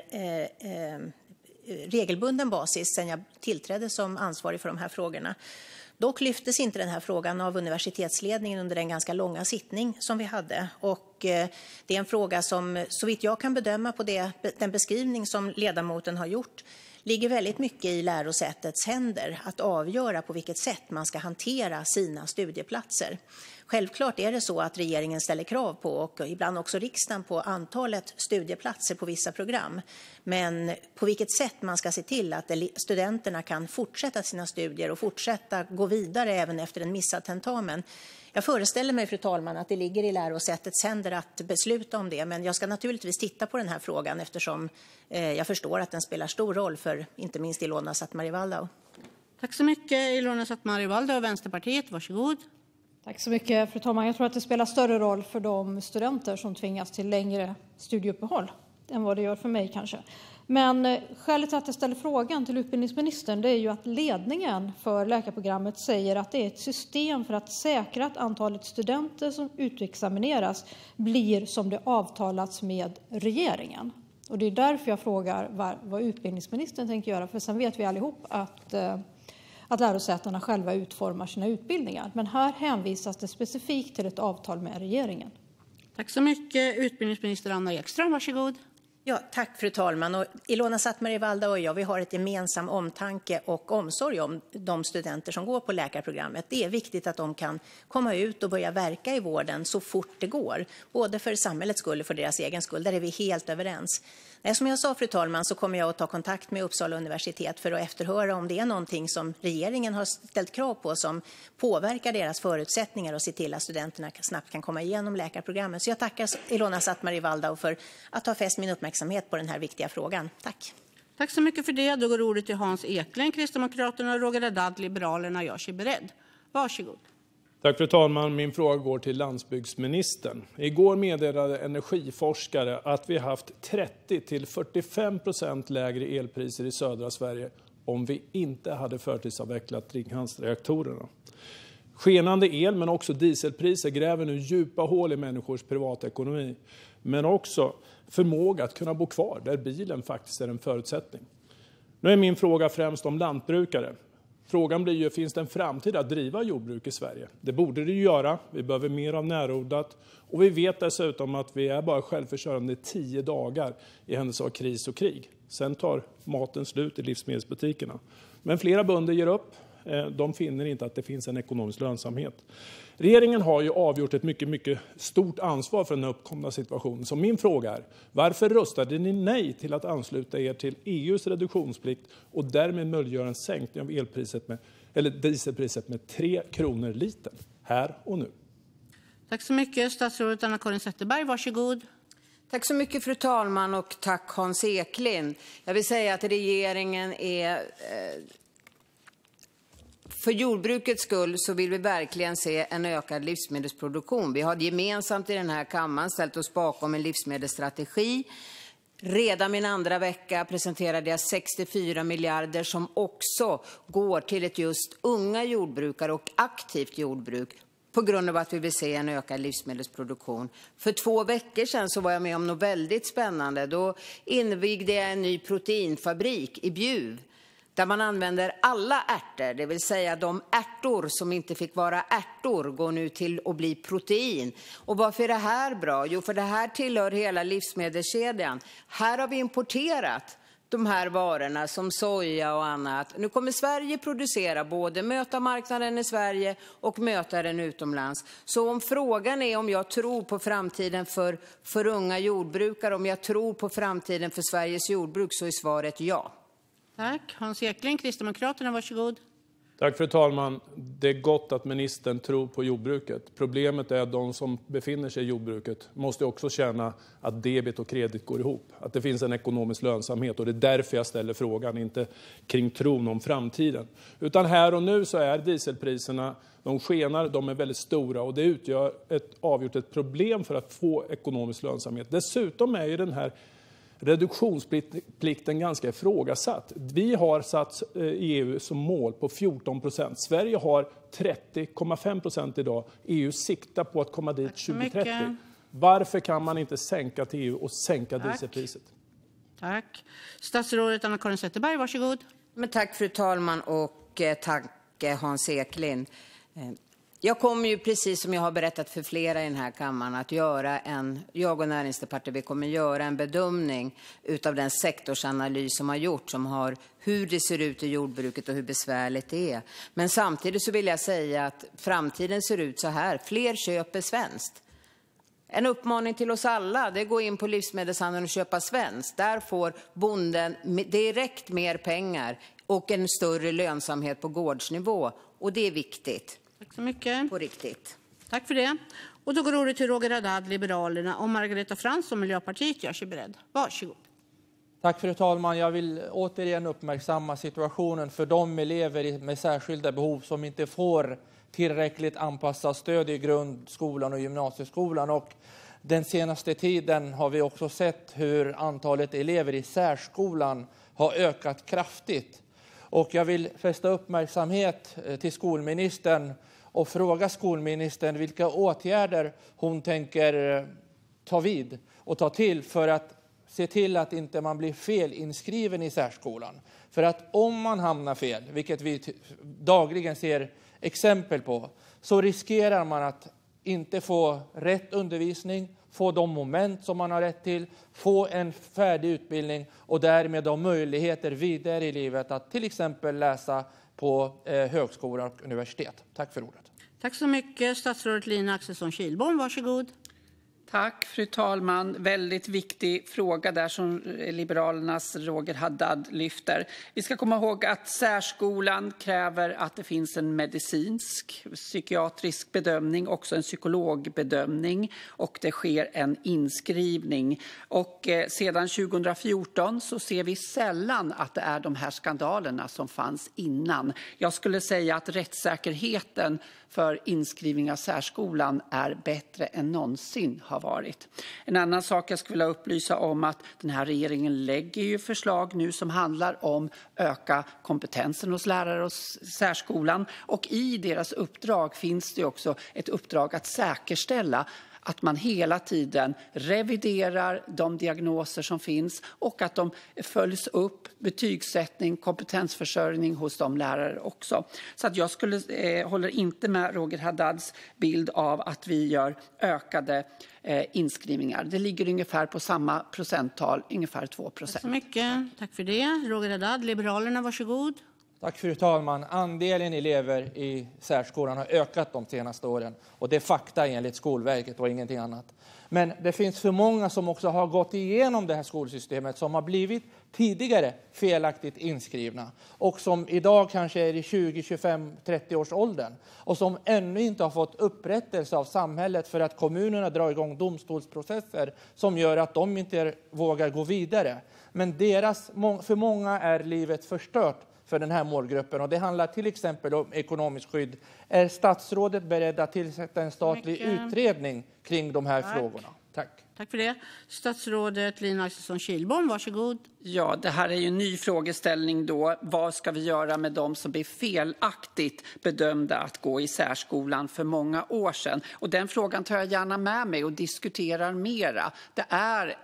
regelbunden basis sedan jag tillträdde som ansvarig för de här frågorna. Dock lyftes inte den här frågan av universitetsledningen under den ganska långa sittning som vi hade. Och det är en fråga som, så vitt jag kan bedöma på den beskrivning som ledamoten har gjort, ligger väldigt mycket i lärosätets händer att avgöra på vilket sätt man ska hantera sina studieplatser. Självklart är det så att regeringen ställer krav på och ibland också riksdagen på antalet studieplatser på vissa program. Men på vilket sätt man ska se till att studenterna kan fortsätta sina studier och fortsätta gå vidare även efter en missad tentamen. Jag föreställer mig, fru talman, att det ligger i lärosätets händer att besluta om det. Men jag ska naturligtvis titta på den här frågan eftersom jag förstår att den spelar stor roll för inte minst Ilona Szatmari Waldau. Tack så mycket, Ilona Szatmari Waldau, Vänsterpartiet. Varsågod. Tack så mycket, fru talman. Jag tror att det spelar större roll för de studenter som tvingas till längre studieuppehåll än vad det gör för mig kanske. Men skälet till att jag ställer frågan till utbildningsministern det är ju att ledningen för läkarprogrammet säger att det är ett system för att säkra att antalet studenter som utexamineras blir som det avtalats med regeringen. Och det är därför jag frågar vad utbildningsministern tänker göra. För sen vet vi allihop att lärosätena själva utformar sina utbildningar. Men här hänvisas det specifikt till ett avtal med regeringen. Tack så mycket. Utbildningsminister Anna Ekström, varsågod. Ja, tack fru talman. Och Ilona Szatmari Waldau och jag, vi har ett gemensam omtanke och omsorg om de studenter som går på läkarprogrammet. Det är viktigt att de kan komma ut och börja verka i vården så fort det går. Både för samhällets skull och för deras egen skull. Där är vi helt överens. Som jag sa fru talman så kommer jag att ta kontakt med Uppsala universitet för att efterhöra om det är någonting som regeringen har ställt krav på som påverkar deras förutsättningar och se till att studenterna snabbt kan komma igenom läkarprogrammet. Så jag tackar Ilona Szatmari Waldau för att ha fäst min uppmärksamhet på den här viktiga frågan. Tack. Tack så mycket för det. Då går ordet till Hans Eklind, Kristdemokraterna, och Roger Haddad, Liberalerna, gör sig beredd. Varsågod. Tack fru talman. Min fråga går till landsbygdsministern. Igår meddelade energiforskare att vi haft 30-45% lägre elpriser i södra Sverige om vi inte hade förtidsavvecklat Ringhalsreaktorerna. Skenande el men också dieselpriser gräver nu djupa hål i människors privatekonomi. Men också förmåga att kunna bo kvar där bilen faktiskt är en förutsättning. Nu är min fråga främst om lantbrukare. Frågan blir ju, finns det en framtid att driva jordbruk i Sverige? Det borde det ju göra. Vi behöver mer av närodlat. Och vi vet dessutom att vi är bara självförsörjande 10 dagar i händelse av kris och krig. Sen tar maten slut i livsmedelsbutikerna. Men flera bönder ger upp. De finner inte att det finns en ekonomisk lönsamhet. Regeringen har ju avgjort ett mycket stort ansvar för den uppkomna situationen. Så min fråga är, varför röstade ni nej till att ansluta er till EUs reduktionsplikt och därmed möjliggöra en sänkning av dieselpriset med 3 kronor liter här och nu? Tack så mycket. Statsrådet Anna-Karin Zetterberg, varsågod. Tack så mycket fru talman och tack Hans Eklind. Jag vill säga att regeringen är... För jordbrukets skull så vill vi verkligen se en ökad livsmedelsproduktion. Vi har gemensamt i den här kammaren ställt oss bakom en livsmedelsstrategi. Redan min andra vecka presenterade jag 64 miljarder som också går till ett just unga jordbrukare och aktivt jordbruk på grund av att vi vill se en ökad livsmedelsproduktion. För 2 veckor sedan så var jag med om något väldigt spännande. Då invigde jag en ny proteinfabrik i Bjuv. Där man använder alla ärtor, det vill säga de ärtor som inte fick vara ärtor går nu till att bli protein. Och varför är det här bra? Jo, för det här tillhör hela livsmedelskedjan. Här har vi importerat de här varorna som soja och annat. Nu kommer Sverige producera, både möta marknaden i Sverige och möta den utomlands. Så om frågan är om jag tror på framtiden för unga jordbrukare, om jag tror på framtiden för Sveriges jordbruk, så är svaret ja. Tack. Hans Eklind, Kristdemokraterna, varsågod. Tack fru talman. Det är gott att ministern tror på jordbruket. Problemet är att de som befinner sig i jordbruket måste också känna att debit och kredit går ihop. Att det finns en ekonomisk lönsamhet, och det är därför jag ställer frågan, inte kring tron om framtiden. Utan här och nu så är dieselpriserna, de skenar, de är väldigt stora, och det utgör avgjort ett problem för att få ekonomisk lönsamhet. Dessutom är ju den här reduktionsplikten ganska ifrågasatt. Vi har satt i EU som mål på 14%. Sverige har 30,5% idag. EU siktar på att komma dit 2030. Varför kan man inte sänka till EU och sänka dieselpriset? Tack. Statsrådet Anna-Karin Zetterberg, varsågod. Men tack fru talman och tack Hans Eklind. Jag kommer ju, precis som jag har berättat för flera i den här kammaren, att jag och Näringsdepartementet kommer göra en bedömning utav den sektorsanalys som har gjorts, som har hur det ser ut i jordbruket och hur besvärligt det är. Men samtidigt så vill jag säga att framtiden ser ut så här. Fler köper svenskt. En uppmaning till oss alla, det går in på livsmedelshandeln och köpa svenskt. Där får bonden direkt mer pengar och en större lönsamhet på gårdsnivå. Och det är viktigt. Tack så mycket. På riktigt. Tack för det. Och då går ordet till Roger Haddad, Liberalerna, och Margareta Frans och Miljöpartiet gör sig beredd. Varsågod. Tack fru talman. Jag vill återigen uppmärksamma situationen för de elever med särskilda behov som inte får tillräckligt anpassat stöd i grundskolan och gymnasieskolan. Och den senaste tiden har vi också sett hur antalet elever i särskolan har ökat kraftigt. Och jag vill fästa uppmärksamhet till skolministern och fråga skolministern vilka åtgärder hon tänker ta till för att se till att inte man blir fel inskriven i särskolan. För att om man hamnar fel, vilket vi dagligen ser exempel på, så riskerar man att inte få rätt undervisning, få de moment som man har rätt till, få en färdig utbildning och därmed ha möjligheter vidare i livet att till exempel läsa på högskola och universitet. Tack för ordet. Tack så mycket. Statsrådet Lina Axelsson Kihlbom, varsågod. Tack, fru talman. Väldigt viktig fråga där som Liberalernas Roger Haddad lyfter. Vi ska komma ihåg att särskolan kräver att det finns en medicinsk, psykiatrisk bedömning, också en psykologbedömning, och det sker en inskrivning. Och sedan 2014 så ser vi sällan att det är de här skandalerna som fanns innan. Jag skulle säga att rättssäkerheten för inskrivning av särskolan är bättre än någonsin har varit. En annan sak jag skulle vilja upplysa om att den här regeringen lägger ju förslag nu som handlar om öka kompetensen hos lärare och särskolan, och i deras uppdrag finns det också ett uppdrag att säkerställa att man hela tiden reviderar de diagnoser som finns och att de följs upp, betygssättning, kompetensförsörjning hos de lärare också. Så att jag håller inte med Roger Haddads bild av att vi gör ökade inskrivningar. Det ligger ungefär på samma procenttal, ungefär 2%. Tack så mycket. Tack för det. Roger Haddad, Liberalerna, varsågod. Tack fru talman. Andelen elever i särskolan har ökat de senaste åren. Och det är fakta enligt Skolverket och ingenting annat. Men det finns för många som också har gått igenom det här skolsystemet som har blivit tidigare felaktigt inskrivna. Och som idag kanske är i 20, 25, 30 års åldern. Och som ännu inte har fått upprättelse av samhället för att kommunerna drar igång domstolsprocesser som gör att de inte vågar gå vidare. Men för många är livet förstört för den här målgruppen, och det handlar till exempel om ekonomiskt skydd. Är statsrådet beredd att tillsätta en statlig utredning kring de här frågorna? Tack. Tack för det. Statsrådet Lina Axelsson Kihlbom, varsågod. Ja, det här är ju en ny frågeställning då. Vad ska vi göra med de som blir felaktigt bedömda att gå i särskolan för många år sedan? Och den frågan tar jag gärna med mig och diskuterar mera. Det är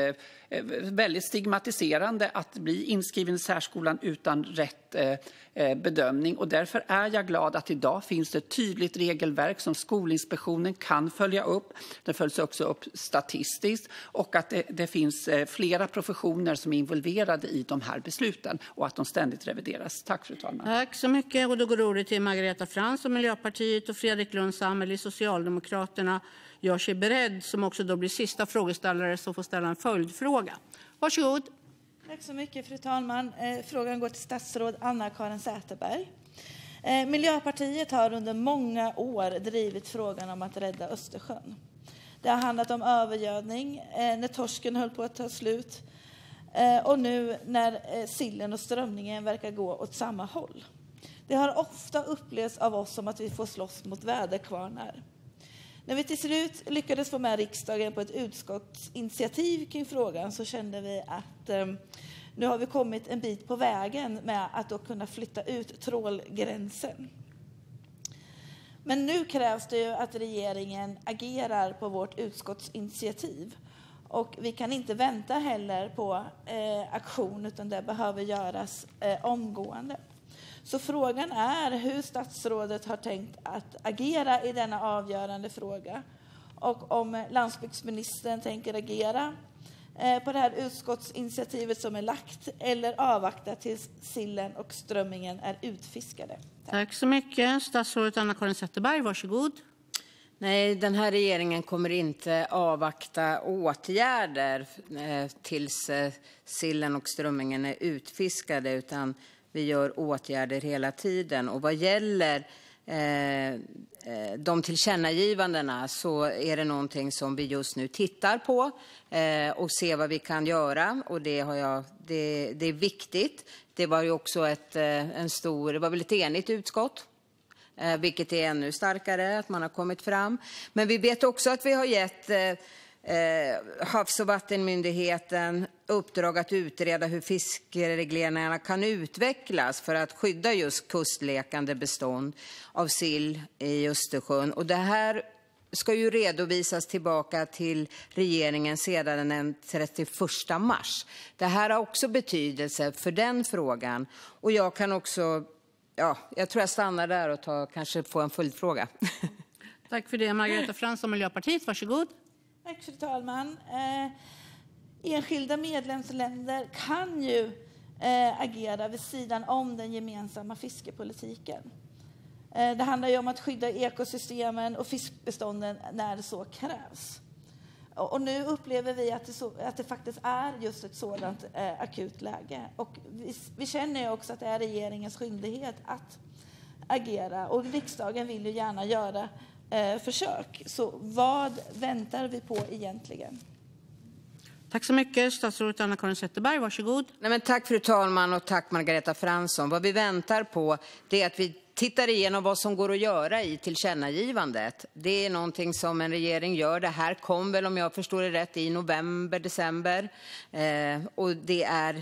väldigt stigmatiserande att bli inskriven i särskolan utan rätt bedömning, och därför är jag glad att idag finns det ett tydligt regelverk som Skolinspektionen kan följa upp. Det följs också upp statistiskt, och att det finns flera professioner som är involverade i de här besluten och att de ständigt revideras. Tack fru talman. Tack så mycket, och då går ordet till Margareta Frans och Miljöpartiet, och Fredrik Lundh Sammeli, Socialdemokraterna, gör sig beredd, som också då blir sista frågeställare som får ställa en följdfråga. Varsågod. Tack så mycket fru talman. Frågan går till statsråd Anna-Caren Sätherberg. Miljöpartiet har under många år drivit frågan om att rädda Östersjön. Det har handlat om övergödning när torsken höll på att ta slut, och nu när sillen och strömmingen verkar gå åt samma håll. Det har ofta upplevts av oss som att vi får slåss mot väderkvarnar. När vi till slut lyckades få med riksdagen på ett utskottsinitiativ kring frågan så kände vi att nu har vi kommit en bit på vägen med att då kunna flytta ut trålgränsen. Men nu krävs det ju att regeringen agerar på vårt utskottsinitiativ. Och vi kan inte vänta heller på aktion, utan det behöver göras omgående. Så frågan är hur statsrådet har tänkt att agera i denna avgörande fråga. Och om landsbygdsministern tänker agera på det här utskottsinitiativet som är lagt, eller avvakta tills sillen och strömmingen är utfiskade. Tack så mycket. Statsrådet Anna-Caren Sätherberg, varsågod. Nej, den här regeringen kommer inte avvakta åtgärder tills sillen och strömmingen är utfiskade, utan vi gör åtgärder hela tiden. Och vad gäller de tillkännagivandena så är det någonting som vi just nu tittar på och ser vad vi kan göra. Och det är viktigt. Det var ju också det var väl ett enigt utskott, vilket är ännu starkare att man har kommit fram. Men vi vet också att vi har gett Havs- och vattenmyndigheten uppdrag att utreda hur fiskeregleringarna kan utvecklas för att skydda just kustlekande bestånd av sill i Östersjön. Och det här ska ju redovisas tillbaka till regeringen sedan den 31 mars. Det här har också betydelse för den frågan. Och jag kan också, jag tror jag stannar där och kanske få en följdfråga. Tack för det. Margareta Frans och Miljöpartiet, varsågod. Tack, fru talman. Enskilda medlemsländer kan ju agera vid sidan om den gemensamma fiskepolitiken. Det handlar ju om att skydda ekosystemen och fiskbestånden när det så krävs. Och nu upplever vi att det faktiskt är just ett sådant akut läge. Och vi känner ju också att det är regeringens skyldighet att agera. Och riksdagen vill ju gärna göra försök. Så vad väntar vi på egentligen? Tack så mycket. Statsrådet Anna-Karin Zetterberg, varsågod. Tack fru talman och tack Margareta Fransson. Vad vi väntar på det är att vi tittar igenom vad som går att göra i tillkännagivandet. Det är någonting som en regering gör. Det här kom väl, om jag förstår det rätt, i november, december. Och det är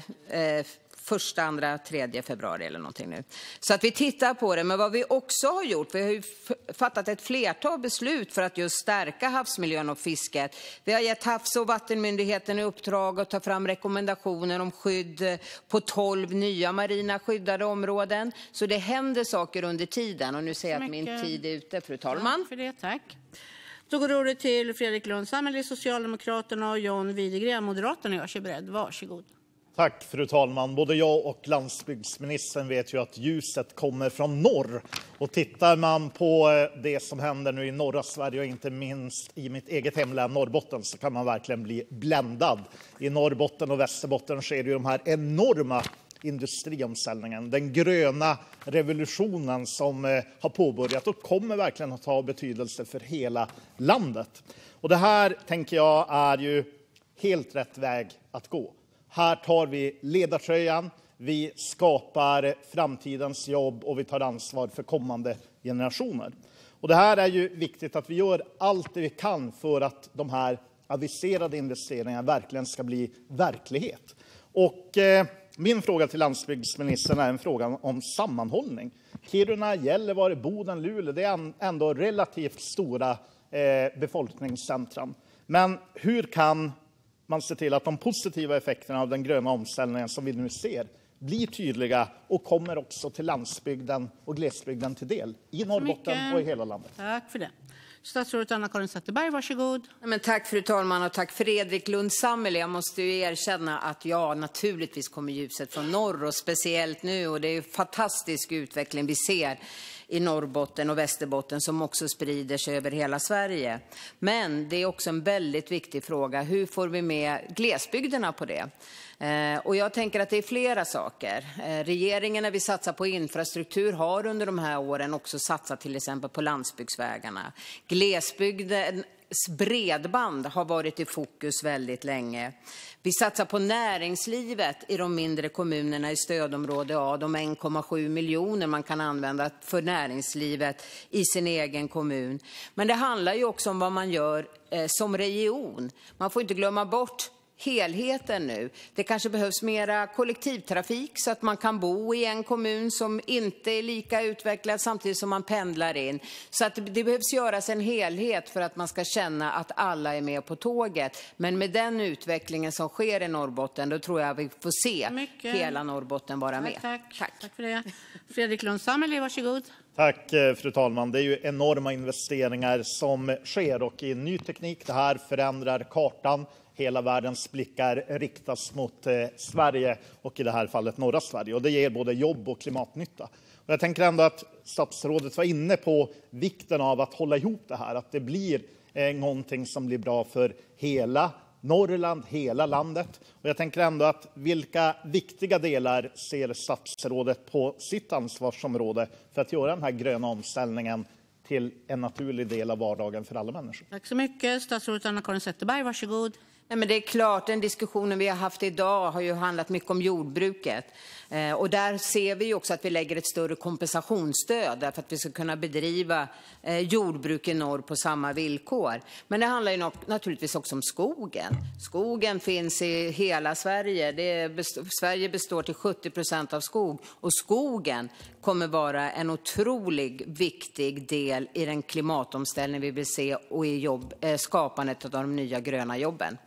1, 2, 3 februari eller någonting nu. Så att vi tittar på det. Men vad vi också har gjort, vi har ju fattat ett flertal beslut för att just stärka havsmiljön och fisket. Vi har gett Havs- och vattenmyndigheten i uppdrag att ta fram rekommendationer om skydd på 12 nya marina skyddade områden. Så det händer saker under tiden. Och nu ser jag att min tid är ute, fru talman. Tack för det, tack. Då går ordet till Fredrik Lundh Sammeli, Socialdemokraterna, och John Widegren, Moderaterna. Jag är beredd. Varsågod. Tack fru talman. Både jag och landsbygdsministern vet ju att ljuset kommer från norr. Och tittar man på det som händer nu i norra Sverige och inte minst i mitt eget hemlän Norrbotten så kan man verkligen bli bländad. I Norrbotten och Västerbotten sker ju de här enorma industriomställningen. Den gröna revolutionen som har påbörjat och kommer verkligen att ha betydelse för hela landet. Och det här tänker jag är ju helt rätt väg att gå. Här tar vi ledartröjan, vi skapar framtidens jobb och vi tar ansvar för kommande generationer. Och det här är ju viktigt att vi gör allt det vi kan för att de här aviserade investeringarna verkligen ska bli verklighet. Och min fråga till landsbygdsministern är en fråga om sammanhållning. Kiruna, Gällivare, Boden, Luleå, det är ändå relativt stora befolkningscentrum. Men hur kan man ser till att de positiva effekterna av den gröna omställningen som vi nu ser blir tydliga och kommer också till landsbygden och glesbygden till del i Norrbotten och i hela landet? Tack för det. Statsrådet Anna-Karin Zetterberg, varsågod. Tack fru talman och tack Fredrik Lundh Sammeli. Jag måste ju erkänna att naturligtvis kommer ljuset från norr och speciellt nu. Och det är en fantastisk utveckling vi ser i Norrbotten och Västerbotten som också sprider sig över hela Sverige. Men det är också en väldigt viktig fråga. Hur får vi med glesbygderna på det? Och jag tänker att det är flera saker. Regeringen, när vi satsar på infrastruktur, har under de här åren också satsat till exempel på landsbygdsvägarna. Glesbygdens bredband har varit i fokus väldigt länge. Vi satsar på näringslivet i de mindre kommunerna i stödområde A. De 1,7 miljoner man kan använda för näringslivet i sin egen kommun. Men det handlar ju också om vad man gör som region. Man får inte glömma bort helheten nu. Det kanske behövs mera kollektivtrafik så att man kan bo i en kommun som inte är lika utvecklad samtidigt som man pendlar in. Så att det behövs göras en helhet för att man ska känna att alla är med på tåget. Men med den utvecklingen som sker i Norrbotten, då tror jag vi får se hela Norrbotten vara med. Tack för det. Fredrik Lundh Sammeli, varsågod. Tack fru talman. Det är ju enorma investeringar som sker och i ny teknik. Det här förändrar kartan. Hela världens blickar riktas mot Sverige och i det här fallet norra Sverige. Och det ger både jobb och klimatnytta. Och jag tänker ändå att statsrådet var inne på vikten av att hålla ihop det här. Att det blir någonting som blir bra för hela Norrland, hela landet. Och jag tänker ändå att vilka viktiga delar ser statsrådet på sitt ansvarsområde för att göra den här gröna omställningen till en naturlig del av vardagen för alla människor? Tack så mycket. Statsrådet Anna-Karin Zetterberg, varsågod. Nej, men det är klart, den diskussionen vi har haft idag har ju handlat mycket om jordbruket. Och där ser vi också att vi lägger ett större kompensationsstöd för att vi ska kunna bedriva jordbruk i norr på samma villkor. Men det handlar ju naturligtvis också om skogen. Skogen finns i hela Sverige. Sverige består till 70% av skog. Och skogen kommer vara en otroligt viktig del i den klimatomställning vi vill se och i skapandet av de nya gröna jobben.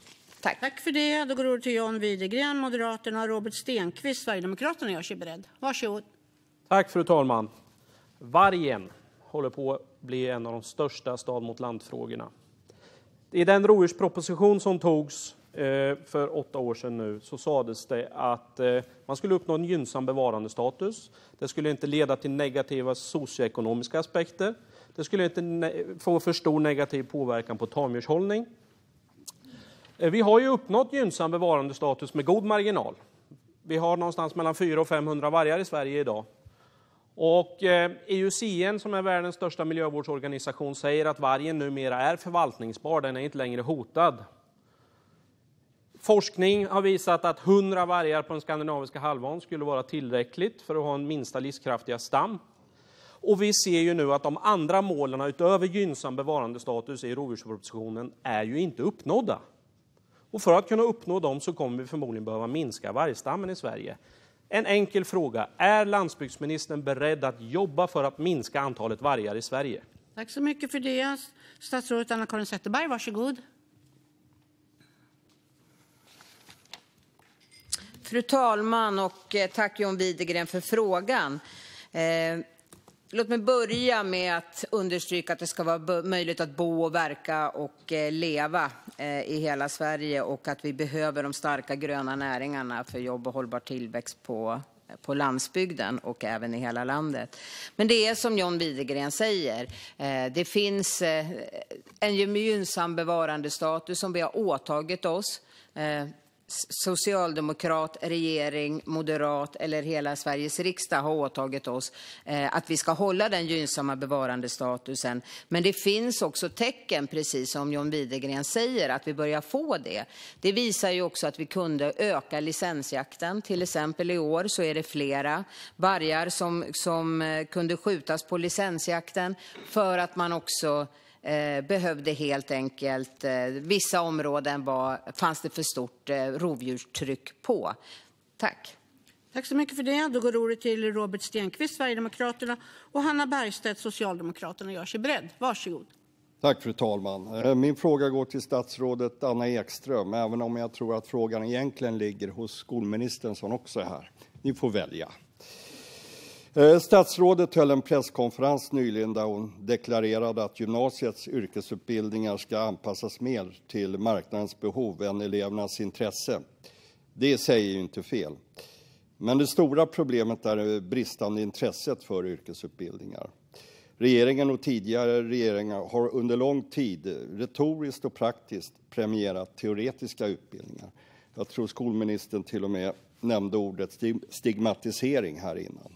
Tack för det. Då går ordet till John Widegren, Moderaterna, och Robert Stenqvist, Sverigedemokraterna. Gör sig beredd. Varsågod. Tack fru talman. Vargen håller på att bli en av de största stad mot landfrågorna. I den rovdjursproposition som togs för 8 år sedan nu så sades det att man skulle uppnå en gynnsam bevarandestatus. Det skulle inte leda till negativa socioekonomiska aspekter. Det skulle inte få för stor negativ påverkan på tamdjurshållning. Vi har ju uppnått gynnsam bevarandestatus med god marginal. Vi har någonstans mellan 400 och 500 vargar i Sverige idag. Och IUCN, som är världens största miljövårdsorganisation, säger att vargen numera är förvaltningsbar. Den är inte längre hotad. Forskning har visat att 100 vargar på den skandinaviska halvön skulle vara tillräckligt för att ha en minsta livskraftiga stam. Och vi ser ju nu att de andra målen utöver gynnsam bevarandestatus i rovdjurspropositionen är ju inte uppnådda. Och för att kunna uppnå dem så kommer vi förmodligen behöva minska vargstammen i Sverige. En enkel fråga. Är landsbygdsministern beredd att jobba för att minska antalet vargar i Sverige? Tack så mycket för det. Statsrådet Anna-Karin Zetterberg, varsågod. Fru talman, och tack John Widegren för frågan. Låt mig börja med att understryka att det ska vara möjligt att bo och verka och leva i hela Sverige och att vi behöver de starka gröna näringarna för jobb och hållbar tillväxt på landsbygden och även i hela landet. Men det är som John Widegren säger, det finns en gynnsam bevarandestatus som vi har åtagit oss. Socialdemokrat, regering, moderat eller hela Sveriges riksdag har åtagit oss att vi ska hålla den gynnsamma bevarandestatusen. Men det finns också tecken, precis som John Widegren säger, att vi börjar få det. Det visar ju också att vi kunde öka licensjakten. Till exempel i år så är det flera vargar som kunde skjutas på licensjakten för att man också behövde helt enkelt, vissa områden fanns det för stort rovdjurstryck på. Tack. Tack så mycket för det. Då går ordet till Robert Stenqvist, Sverigedemokraterna, och Hanna Bergstedt, Socialdemokraterna, gör sig beredd. Varsågod. Tack fru talman. Min fråga går till statsrådet Anna Ekström, även om jag tror att frågan egentligen ligger hos skolministern som också är här. Ni får välja. Statsrådet höll en presskonferens nyligen där hon deklarerade att gymnasiets yrkesutbildningar ska anpassas mer till marknadens behov än elevernas intresse. Det säger ju inte fel. Men det stora problemet är det bristande intresset för yrkesutbildningar. Regeringen och tidigare regeringar har under lång tid retoriskt och praktiskt premierat teoretiska utbildningar. Jag tror skolministern till och med nämnde ordet stigmatisering här innan.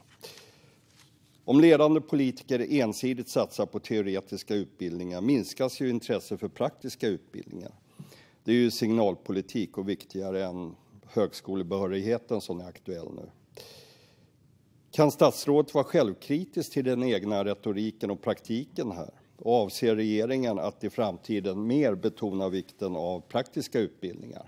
Om ledande politiker ensidigt satsar på teoretiska utbildningar minskas ju intresse för praktiska utbildningar. Det är ju signalpolitik och viktigare än högskolebehörigheten som är aktuell nu. Kan statsrådet vara självkritisk till den egna retoriken och praktiken här? Och avser regeringen att i framtiden mer betona vikten av praktiska utbildningar?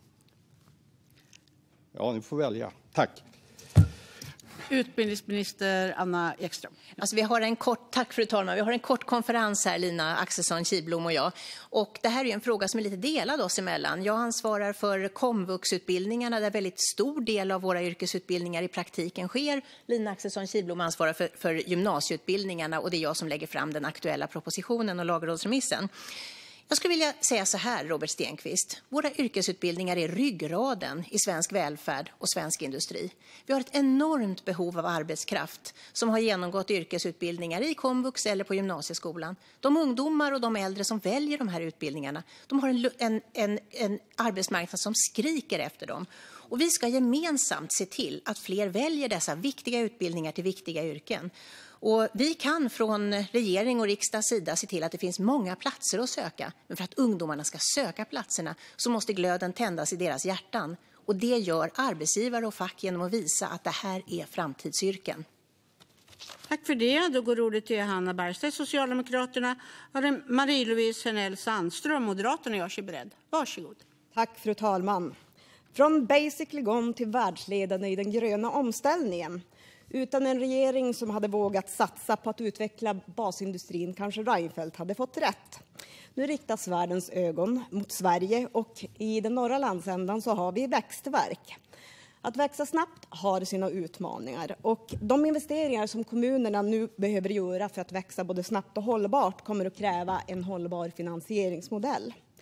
Ja, ni får välja. Tack. Utbildningsminister Anna Ekström. Alltså tack fru talman. Vi har en kort konferens här, Lina Axelsson Kihlblom och jag. Och det här är en fråga som är lite delad oss emellan. Jag ansvarar för komvuxutbildningarna där väldigt stor del av våra yrkesutbildningar i praktiken sker. Lina Axelsson Kihlblom ansvarar för gymnasieutbildningarna och det är jag som lägger fram den aktuella propositionen och lagrådsremissen. Jag skulle vilja säga så här, Robert Stenqvist. Våra yrkesutbildningar är ryggraden i svensk välfärd och svensk industri. Vi har ett enormt behov av arbetskraft som har genomgått yrkesutbildningar i komvux eller på gymnasieskolan. De ungdomar och de äldre som väljer de här utbildningarna, de har en arbetsmarknad som skriker efter dem. Och vi ska gemensamt se till att fler väljer dessa viktiga utbildningar till viktiga yrken. Och vi kan från regering och riksdags sida se till att det finns många platser att söka. Men för att ungdomarna ska söka platserna så måste glöden tändas i deras hjärtan. Och det gör arbetsgivare och fack genom att visa att det här är framtidsyrken. Tack för det. Då går ordet till Hanna Bergstedt, Socialdemokraterna. Marie-Louise Henell Sandström, Moderaterna, gör sig beredd. Varsågod. Tack fru talman. Från basically gone till världsledande i den gröna omställningen. Utan en regering som hade vågat satsa på att utveckla basindustrin kanske Reinfeldt hade fått rätt. Nu riktas världens ögon mot Sverige och i den norra landsändan så har vi växtverk. Att växa snabbt har sina utmaningar och de investeringar som kommunerna nu behöver göra för att växa både snabbt och hållbart kommer att kräva en hållbar finansieringsmodell.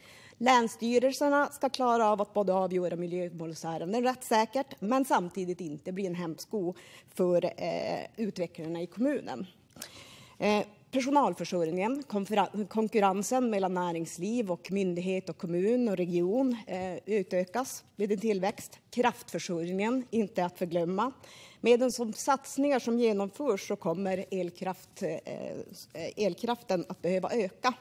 Länsstyrelserna ska klara av att både avgöra miljömålsärenden rättssäkert men samtidigt inte bli en hämsko för utvecklarna i kommunen. Personalförsörjningen, konkurrensen mellan näringsliv och myndighet och kommun och region utökas vid en tillväxt. Kraftförsörjningen, inte att förglömma. Med de satsningar som genomförs så kommer elkraften att behöva öka.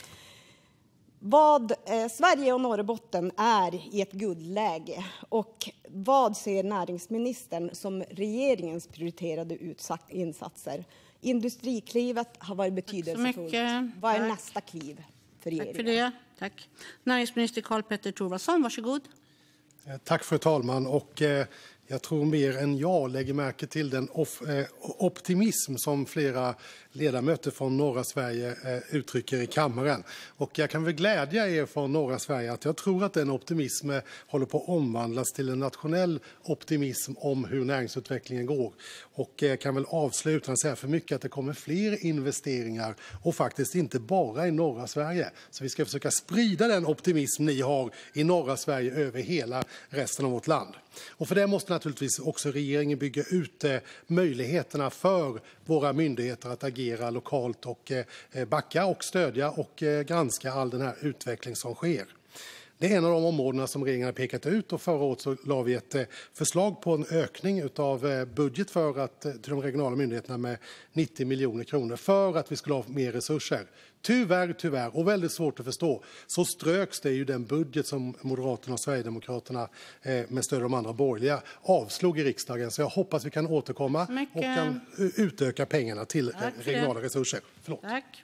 Sverige och Norrbotten är i ett guldläge. Och vad ser näringsministern som regeringens prioriterade insatser? Industriklivet har varit betydelsefullt. Vad är nästa kliv för regeringen? Tack för det. Tack. Näringsminister Karl-Petter Thorwaldsson, varsågod. Tack fru talman. Och jag tror mer än jag lägger märke till den optimism som flera ledamöter från norra Sverige uttrycker i kammaren. Och jag kan väl glädja er från norra Sverige att jag tror att den optimism håller på att omvandlas till en nationell optimism om hur näringsutvecklingen går. Och jag kan väl avsluta utan att säga för mycket att det kommer fler investeringar och faktiskt inte bara i norra Sverige. Så vi ska försöka sprida den optimism ni har i norra Sverige över hela resten av vårt land. Och för det måste naturligtvis också regeringen bygga ut möjligheterna för våra myndigheter att agera lokalt och backa och stödja och granska all den här utveckling som sker. Det är en av de områdena som regeringen har pekat ut och förra året så la vi ett förslag på en ökning av budget till de regionala myndigheterna med 90 miljoner kronor för att vi skulle ha mer resurser. Tyvärr, och väldigt svårt att förstå, så ströks det ju den budget som Moderaterna och Sverigedemokraterna med stöd av de andra borgerliga avslog i riksdagen. Så jag hoppas vi kan återkomma och kan utöka pengarna till regionala resurser. Förlåt. Tack.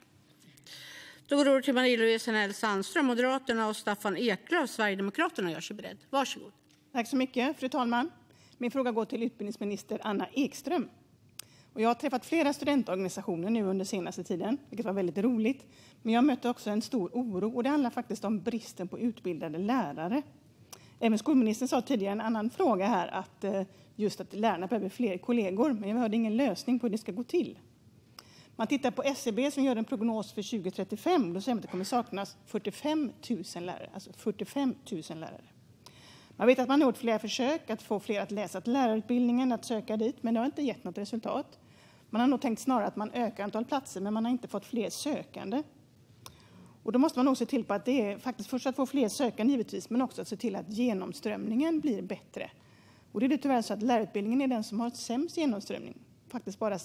Då går det till Marie-Louise Hänel Sandström, Moderaterna, och Staffan Eklöf, Sverigedemokraterna, gör sig beredd. Varsågod. Tack så mycket, fru talman. Min fråga går till utbildningsminister Anna Ekström. Och jag har träffat flera studentorganisationer nu under senaste tiden, vilket var väldigt roligt. Men jag möter också en stor oro och det handlar faktiskt om bristen på utbildade lärare. Även skolministern sa tidigare en annan fråga här att just att lärarna behöver fler kollegor. Men jag hörde ingen lösning på hur det ska gå till. Man tittar på SCB som gör en prognos för 2035. Då säger man att det kommer saknas 45 000 lärare. Alltså 45 000 lärare. Man vet att man har gjort flera försök att få fler att läsa till lärarutbildningen, att söka dit. Men det har inte gett något resultat. Man har nog tänkt snarare att man ökar antal platser, men man har inte fått fler sökande. Och då måste man nog se till på att det är faktiskt först att få fler sökande givetvis, men också att se till att genomströmningen blir bättre. Och det är tyvärr så att lärarutbildningen är den som har sämst genomströmning. Faktiskt bara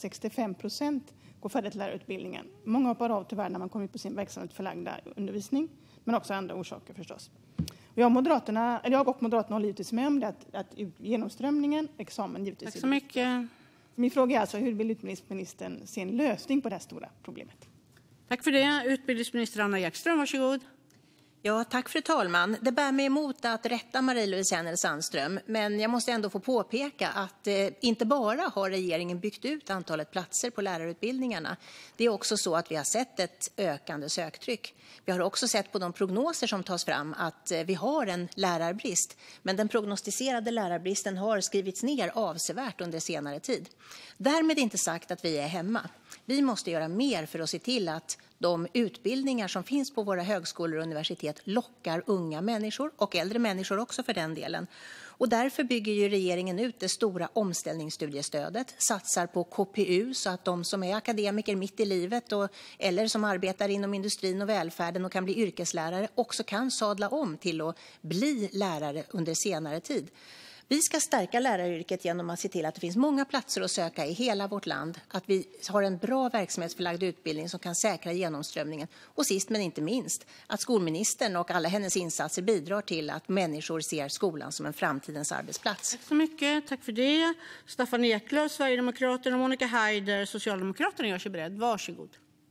65% går färdigt lärarutbildningen. Många hoppar av tyvärr när man kommer ut på sin verksamhetsförlagda undervisning, men också andra orsaker förstås. Och jag och Moderaterna håller givetvis med om det, att genomströmningen, examen givetvis. Tack så mycket. Min fråga är alltså, hur vill utbildningsministern se en lösning på det här stora problemet? Tack för det. Utbildningsminister Anna Ekström, varsågod. Ja, tack fru talman. Det bär mig emot att rätta Marie-Louise Hänel Sandström, men jag måste ändå få påpeka att inte bara har regeringen byggt ut antalet platser på lärarutbildningarna. Det är också så att vi har sett ett ökande söktryck. Vi har också sett på de prognoser som tas fram att vi har en lärarbrist, men den prognostiserade lärarbristen har skrivits ner avsevärt under senare tid. Därmed inte sagt att vi är hemma. Vi måste göra mer för att se till att de utbildningar som finns på våra högskolor och universitet lockar unga människor och äldre människor också för den delen. Och därför bygger ju regeringen ut det stora omställningsstudiestödet, satsar på KPU så att de som är akademiker mitt i livet eller som arbetar inom industrin och välfärden och kan bli yrkeslärare också kan sadla om till att bli lärare under senare tid. Vi ska stärka läraryrket genom att se till att det finns många platser att söka i hela vårt land. Att vi har en bra verksamhetsförlagd utbildning som kan säkra genomströmningen. Och sist men inte minst, att skolministern och alla hennes insatser bidrar till att människor ser skolan som en framtidens arbetsplats. Tack så mycket. Tack för det. Staffan Eklöf, Sverigedemokraterna, och Monica Haider, Socialdemokraterna, gör sig beredd. Varsågod.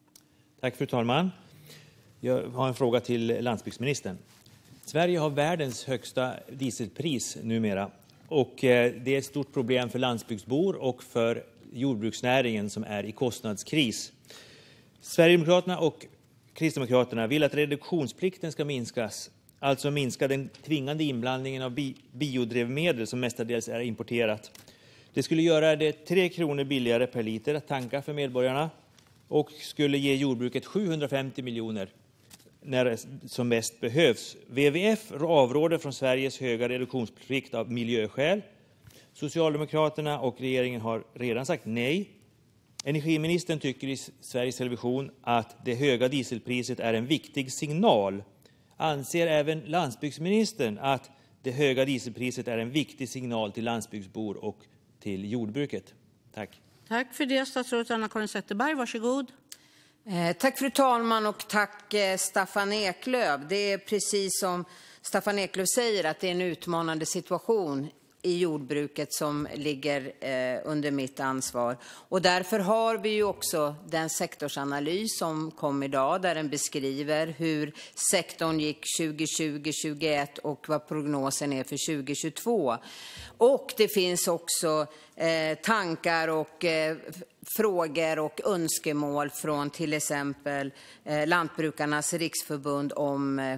Tack fru talman. Jag har en fråga till landsbygdsministern. Sverige har världens högsta dieselpris numera. Och det är ett stort problem för landsbygdsbor och för jordbruksnäringen som är i kostnadskris. Sverigedemokraterna och Kristdemokraterna vill att reduktionsplikten ska minskas. Alltså minska den tvingande inblandningen av biodrivmedel som mestadels är importerat. Det skulle göra det 3 kronor billigare per liter att tanka för medborgarna och skulle ge jordbruket 750 miljoner när det som mest behövs. WWF avråder från Sveriges höga reduktionsplikt av miljöskäl. Socialdemokraterna och regeringen har redan sagt nej. Energiministern tycker i Sveriges Television att det höga dieselpriset är en viktig signal. Anser även landsbygdsministern att det höga dieselpriset är en viktig signal till landsbygdsbor och till jordbruket? Tack. Tack för det, statsrådet Anna-Karin Zetterberg. Varsågod. Tack fru talman och tack Staffan Eklöf. Det är precis som Staffan Eklöf säger att det är en utmanande situation i jordbruket som ligger under mitt ansvar. Och därför har vi ju också den sektorsanalys som kom idag där den beskriver hur sektorn gick 2020-2021 och vad prognosen är för 2022. Och det finns också tankar och frågor och önskemål från till exempel Lantbrukarnas riksförbund om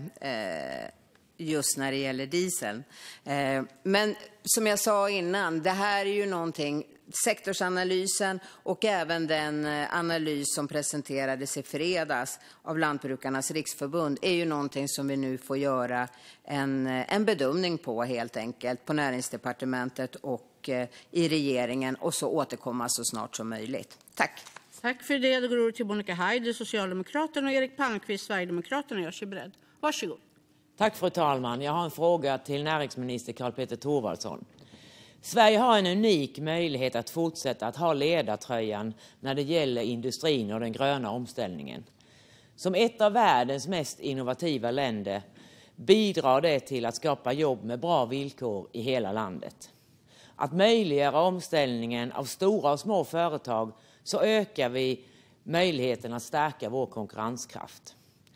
just när det gäller dieseln. Men som jag sa innan, det här är ju någonting, sektorsanalysen och även den analys som presenterades i fredags av Lantbrukarnas riksförbund är ju någonting som vi nu får göra en bedömning på helt enkelt på Näringsdepartementet och i regeringen och så återkomma så snart som möjligt. Tack. Tack för det. Då går det till Monica Haider, Socialdemokraterna, och Erik Palmqvist, Sverigedemokraterna, gör sig beredd. Varsågod. Tack fru talman. Jag har en fråga till näringsminister Karl-Petter Thorwaldsson. Sverige har en unik möjlighet att fortsätta att ha ledartröjan när det gäller industrin och den gröna omställningen. Som ett av världens mest innovativa länder bidrar det till att skapa jobb med bra villkor i hela landet. Att möjliggöra omställningen av stora och små företag så ökar vi möjligheten att stärka vår konkurrenskraft.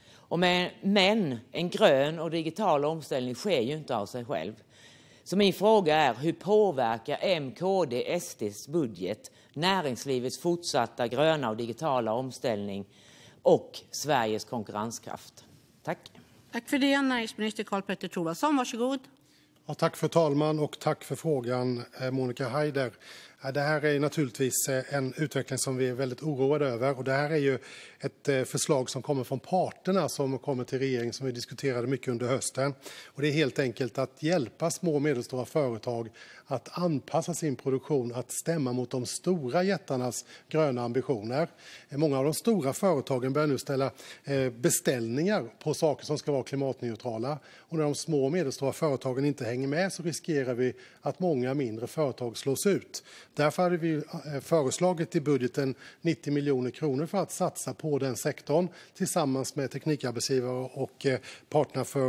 Men en grön och digital omställning sker ju inte av sig själv. Så min fråga är, hur påverkar MKD-SDs budget näringslivets fortsatta gröna och digitala omställning och Sveriges konkurrenskraft? Tack. Tack för det, näringsminister Karl-Petter Thorwaldsson. Varsågod. Ja, tack för talman och tack för frågan, Monica Haider. Det här är naturligtvis en utveckling som vi är väldigt oroade över och det här är ju ett förslag som kommer från parterna som kommer till regeringen som vi diskuterade mycket under hösten. Och det är helt enkelt att hjälpa små och medelstora företag att anpassa sin produktion, att stämma mot de stora jättarnas gröna ambitioner. Många av de stora företagen börjar nu ställa beställningar på saker som ska vara klimatneutrala. Och när de små och medelstora företagen inte hänger med så riskerar vi att många mindre företag slås ut. Därför hade vi föreslagit i budgeten 90 miljoner kronor för att satsa på den sektorn tillsammans med teknikarbetsgivare och parterna för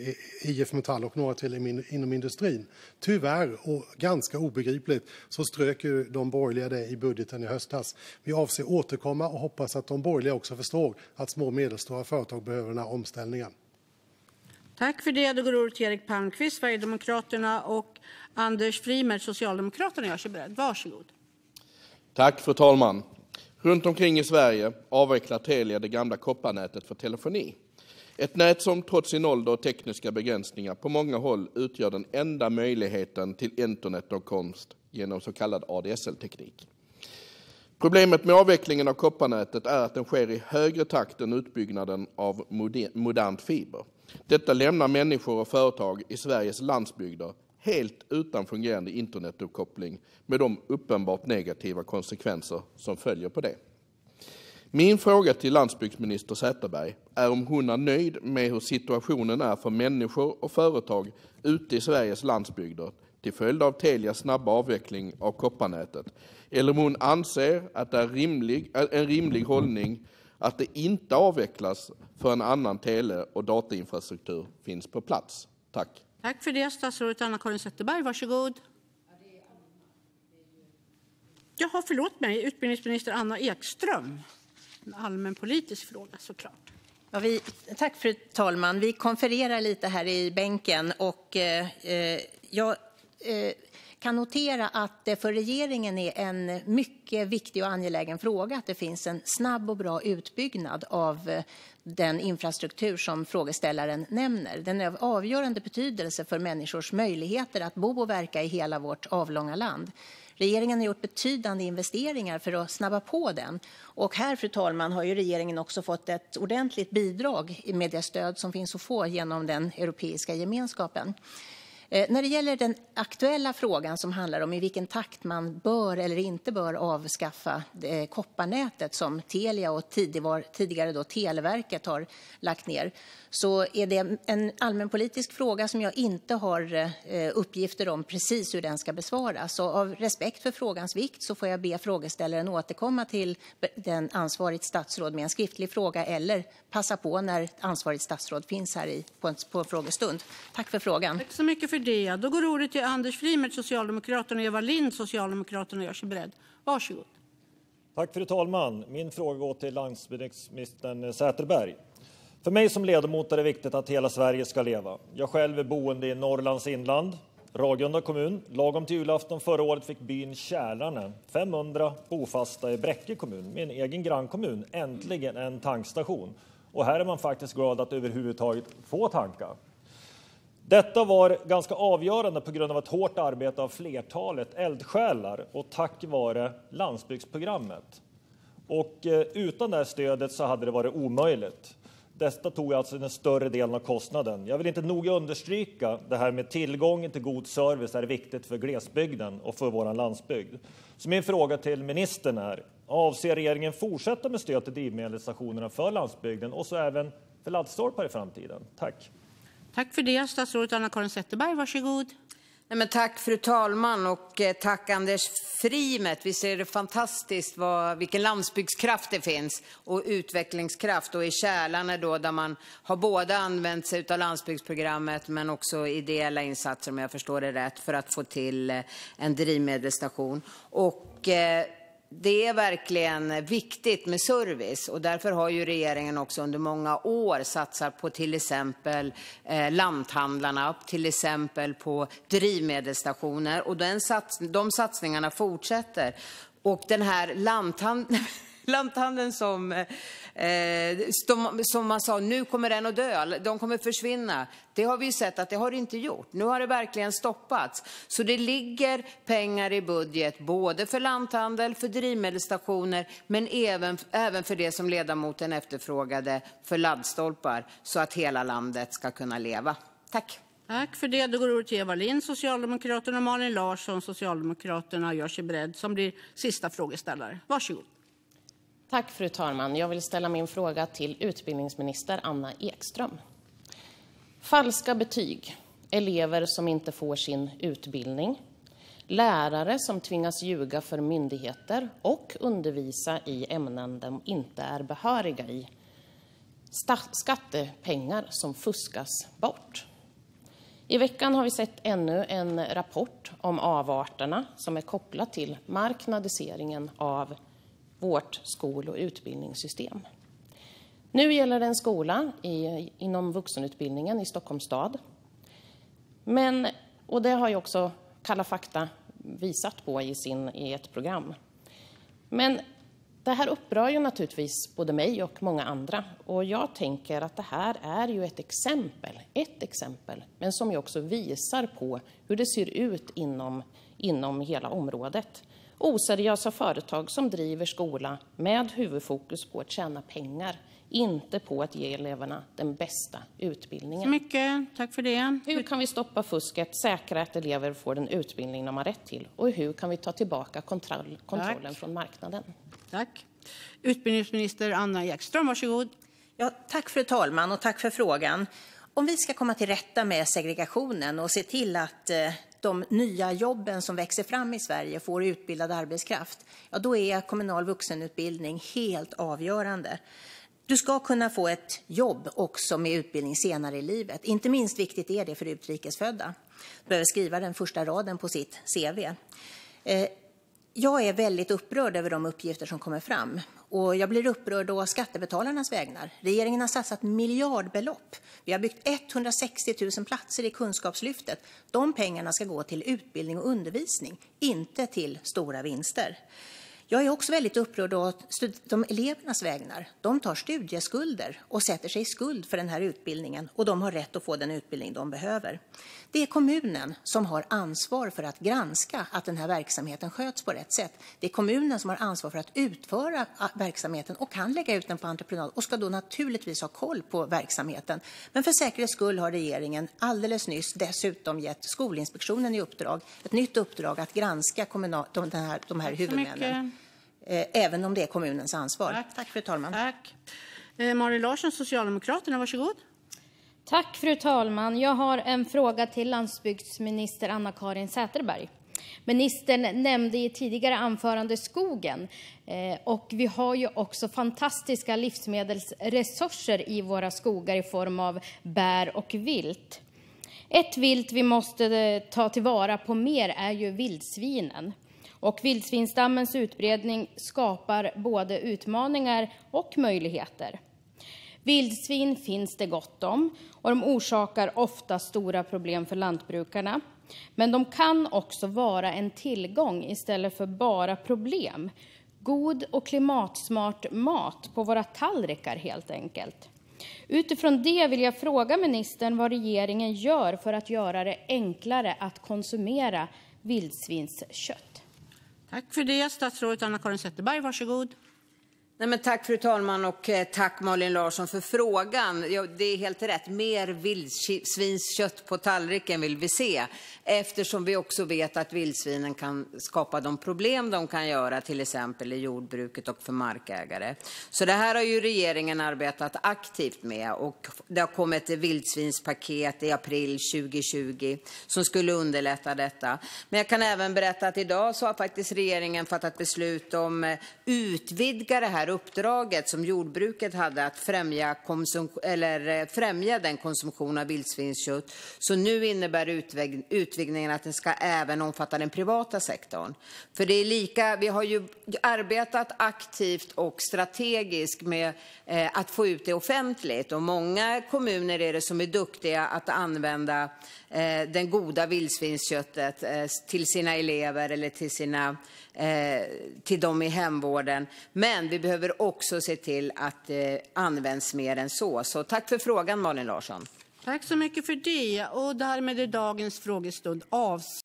IF Metall och några till inom industrin. Tyvärr och ganska obegripligt så strök ju de borgerliga det i budgeten i höstas. Vi avser återkomma och hoppas att de borgerliga också förstår att små och medelstora företag behöver den här omställningen. Tack för det. Då går det till Erik Palmqvist, Sverigedemokraterna, och Anders Frimer, Socialdemokraterna, gör sig beredd. Varsågod. Tack fru talman. Runt omkring i Sverige avvecklar Telia det gamla kopparnätet för telefoni. Ett nät som trots sin ålder och tekniska begränsningar på många håll utgör den enda möjligheten till internetåtkomst genom så kallad ADSL-teknik. Problemet med avvecklingen av kopparnätet är att den sker i högre takt än utbyggnaden av modernt fiber. Detta lämnar människor och företag i Sveriges landsbygder helt utan fungerande internetuppkoppling med de uppenbart negativa konsekvenser som följer på det. Min fråga till landsbygdsminister Zetterberg är om hon är nöjd med hur situationen är för människor och företag ute i Sveriges landsbygder till följd av Telias snabba avveckling av kopparnätet, eller om hon anser att det är en rimlig hållning att det inte avvecklas för en annan tele- och datainfrastruktur finns på plats. Tack. Tack för det, statsrådet Anna-Karin Zetterberg. Varsågod. Jaha, förlåt mig, utbildningsminister Anna Ekström. En allmänpolitisk fråga såklart. Ja, tack fru talman. Vi konfererar lite här i bänken och jag kan notera att det för regeringen är en mycket viktig och angelägen fråga att det finns en snabb och bra utbyggnad av den infrastruktur som frågeställaren nämner. Den är av avgörande betydelse för människors möjligheter att bo och verka i hela vårt avlånga land. Regeringen har gjort betydande investeringar för att snabba på den. Och här, fru talman, har ju regeringen också fått ett ordentligt bidrag med det stöd som finns att få genom den europeiska gemenskapen. När det gäller den aktuella frågan som handlar om i vilken takt man bör eller inte bör avskaffa kopparnätet som Telia och tidigare då Televerket har lagt ner, så är det en allmänpolitisk fråga som jag inte har uppgifter om precis hur den ska besvaras. Så av respekt för frågans vikt så får jag be frågeställaren återkomma till den ansvarigt statsråd med en skriftlig fråga eller passa på när ansvarigt statsråd finns här på frågestund. Tack för frågan. Tack så mycket för det. Då går ordet till Anders Frimert, Socialdemokraterna, och Eva Lindh, Socialdemokraterna, gör sig beredd. Varsågod. Tack fru talman. Min fråga går till landsbygdsministern Säterberg. För mig som ledamot är det viktigt att hela Sverige ska leva. Jag själv är boende i Norrlands inland, Ragunda kommun. Lagom till julafton förra året fick byn Kälarne, 500 bofasta i Bräcke kommun, min egen grannkommun, äntligen en tankstation. Och här är man faktiskt glad att överhuvudtaget få tanka. Detta var ganska avgörande på grund av ett hårt arbete av flertalet eldsjälar och tack vare landsbygdsprogrammet. Och utan det här stödet så hade det varit omöjligt. Detta tog alltså den större delen av kostnaden. Jag vill inte noga understryka det här med tillgången till god service är viktigt för glesbygden och för vår landsbygd. Så min fråga till ministern är, avser regeringen fortsätta med stöd till drivmedelsstationerna för landsbygden och så även för laddstolpar i framtiden? Tack. Tack för det. Statsrådet Anna-Karin Zetterberg, varsågod. Nej, men tack fru talman och tack Anders Frimert. Vi ser det fantastiskt vilken landsbygdskraft det finns och utvecklingskraft. Och i Kälarne då, där man har både använt sig av landsbygdsprogrammet men också ideella insatser, om jag förstår det rätt, för att få till en drivmedelsstation. Och det är verkligen viktigt med service och därför har ju regeringen också under många år satsat på till exempel lanthandlarna, till exempel på drivmedelsstationer och de satsningarna fortsätter. Och den här lanthandeln som man sa, nu kommer den att dö, de kommer försvinna. Det har vi ju sett att det har inte gjort. Nu har det verkligen stoppats. Så det ligger pengar i budget både för lanthandel, för drivmedelsstationer men även för det som ledamoten efterfrågade, för laddstolpar, så att hela landet ska kunna leva. Tack. Tack för det. Då går ordet till Eva Lindh, Socialdemokraterna, och Malin Larsson, Socialdemokraterna, gör sig beredd, som blir sista frågeställare. Varsågod. Tack fru talman. Jag vill ställa min fråga till utbildningsminister Anna Ekström. Falska betyg, elever som inte får sin utbildning, lärare som tvingas ljuga för myndigheter och undervisa i ämnen de inte är behöriga i, skattepengar som fuskas bort. I veckan har vi sett ännu en rapport om avarterna som är kopplat till marknadiseringen av vårt skol- och utbildningssystem. Nu gäller det en skola inom vuxenutbildningen i Stockholms stad. Och det har ju också Kalla fakta visat på i ett program. Men det här upprör ju naturligtvis både mig och många andra. Och jag tänker att det här är ju ett exempel, men som ju också visar på hur det ser ut inom hela området. Oseriösa företag som driver skola med huvudfokus på att tjäna pengar, inte på att ge eleverna den bästa utbildningen. Så mycket. Tack för det. Hur kan vi stoppa fusket, säkra att elever får den utbildning de har rätt till? Och hur kan vi ta tillbaka kontrollen från marknaden? Tack. Utbildningsminister Anna Ekström, varsågod. Ja, tack fru talman och tack för frågan. Om vi ska komma till rätta med segregationen och se till att de nya jobben som växer fram i Sverige får utbildad arbetskraft, ja, då är kommunal vuxenutbildning helt avgörande. Du ska kunna få ett jobb också med utbildning senare i livet. Inte minst viktigt är det för utrikesfödda. Du behöver skriva den första raden på sitt CV. Jag är väldigt upprörd över de uppgifter som kommer fram. Och jag blir upprörd av skattebetalarnas vägnar. Regeringen har satsat miljardbelopp. Vi har byggt 160 000 platser i Kunskapslyftet. De pengarna ska gå till utbildning och undervisning, inte till stora vinster. Jag är också väldigt upprörd åt de elevernas vägnar. De tar studieskulder och sätter sig i skuld för den här utbildningen och de har rätt att få den utbildning de behöver. Det är kommunen som har ansvar för att granska att den här verksamheten sköts på rätt sätt. Det är kommunen som har ansvar för att utföra verksamheten och kan lägga ut den på entreprenad och ska då naturligtvis ha koll på verksamheten. Men för säkerhets skull har regeringen alldeles nyss dessutom gett Skolinspektionen i uppdrag, ett nytt uppdrag att granska de här huvudmännen. Även om det är kommunens ansvar. Tack fru talman. Tack. Malin Larsson, Socialdemokraterna, varsågod. Tack fru talman. Jag har en fråga till landsbygdsminister Anna-Karin Sätherberg. Ministern nämnde i tidigare anförande skogen och vi har ju också fantastiska livsmedelsresurser i våra skogar i form av bär och vilt. Ett vilt vi måste ta tillvara på mer är ju vildsvinen. Och vildsvinsstammens utbredning skapar både utmaningar och möjligheter. Vildsvin finns det gott om och de orsakar ofta stora problem för lantbrukarna. Men de kan också vara en tillgång istället för bara problem. God och klimatsmart mat på våra tallrikar helt enkelt. Utifrån det vill jag fråga ministern vad regeringen gör för att göra det enklare att konsumera vildsvinskött. Tack för det. Statsrådet Anna-Karin Sätherberg, varsågod. Nej, men tack fru talman och tack Malin Larsson för frågan. Ja, det är helt rätt. Mer vildsvinskött på tallriken vill vi se. Eftersom vi också vet att vildsvinen kan skapa de problem de kan göra till exempel i jordbruket och för markägare. Så det här har ju regeringen arbetat aktivt med och det har kommit ett vildsvinspaket i april 2020 som skulle underlätta detta. Men jag kan även berätta att idag så har faktiskt regeringen fattat beslut om utvidga det här uppdraget som jordbruket hade att främja den konsumtion av vildsvinskött. Så nu innebär utvidgningen att den ska även omfatta den privata sektorn. För det är vi har ju arbetat aktivt och strategiskt med att få ut det offentligt. Och många kommuner är det som är duktiga att använda den goda vildsvinsköttet till sina elever eller till dem i hemvården. Men vi behöver också se till att det används mer än så. Så tack för frågan Malin Larsson. Tack så mycket för det. Och därmed är dagens frågestund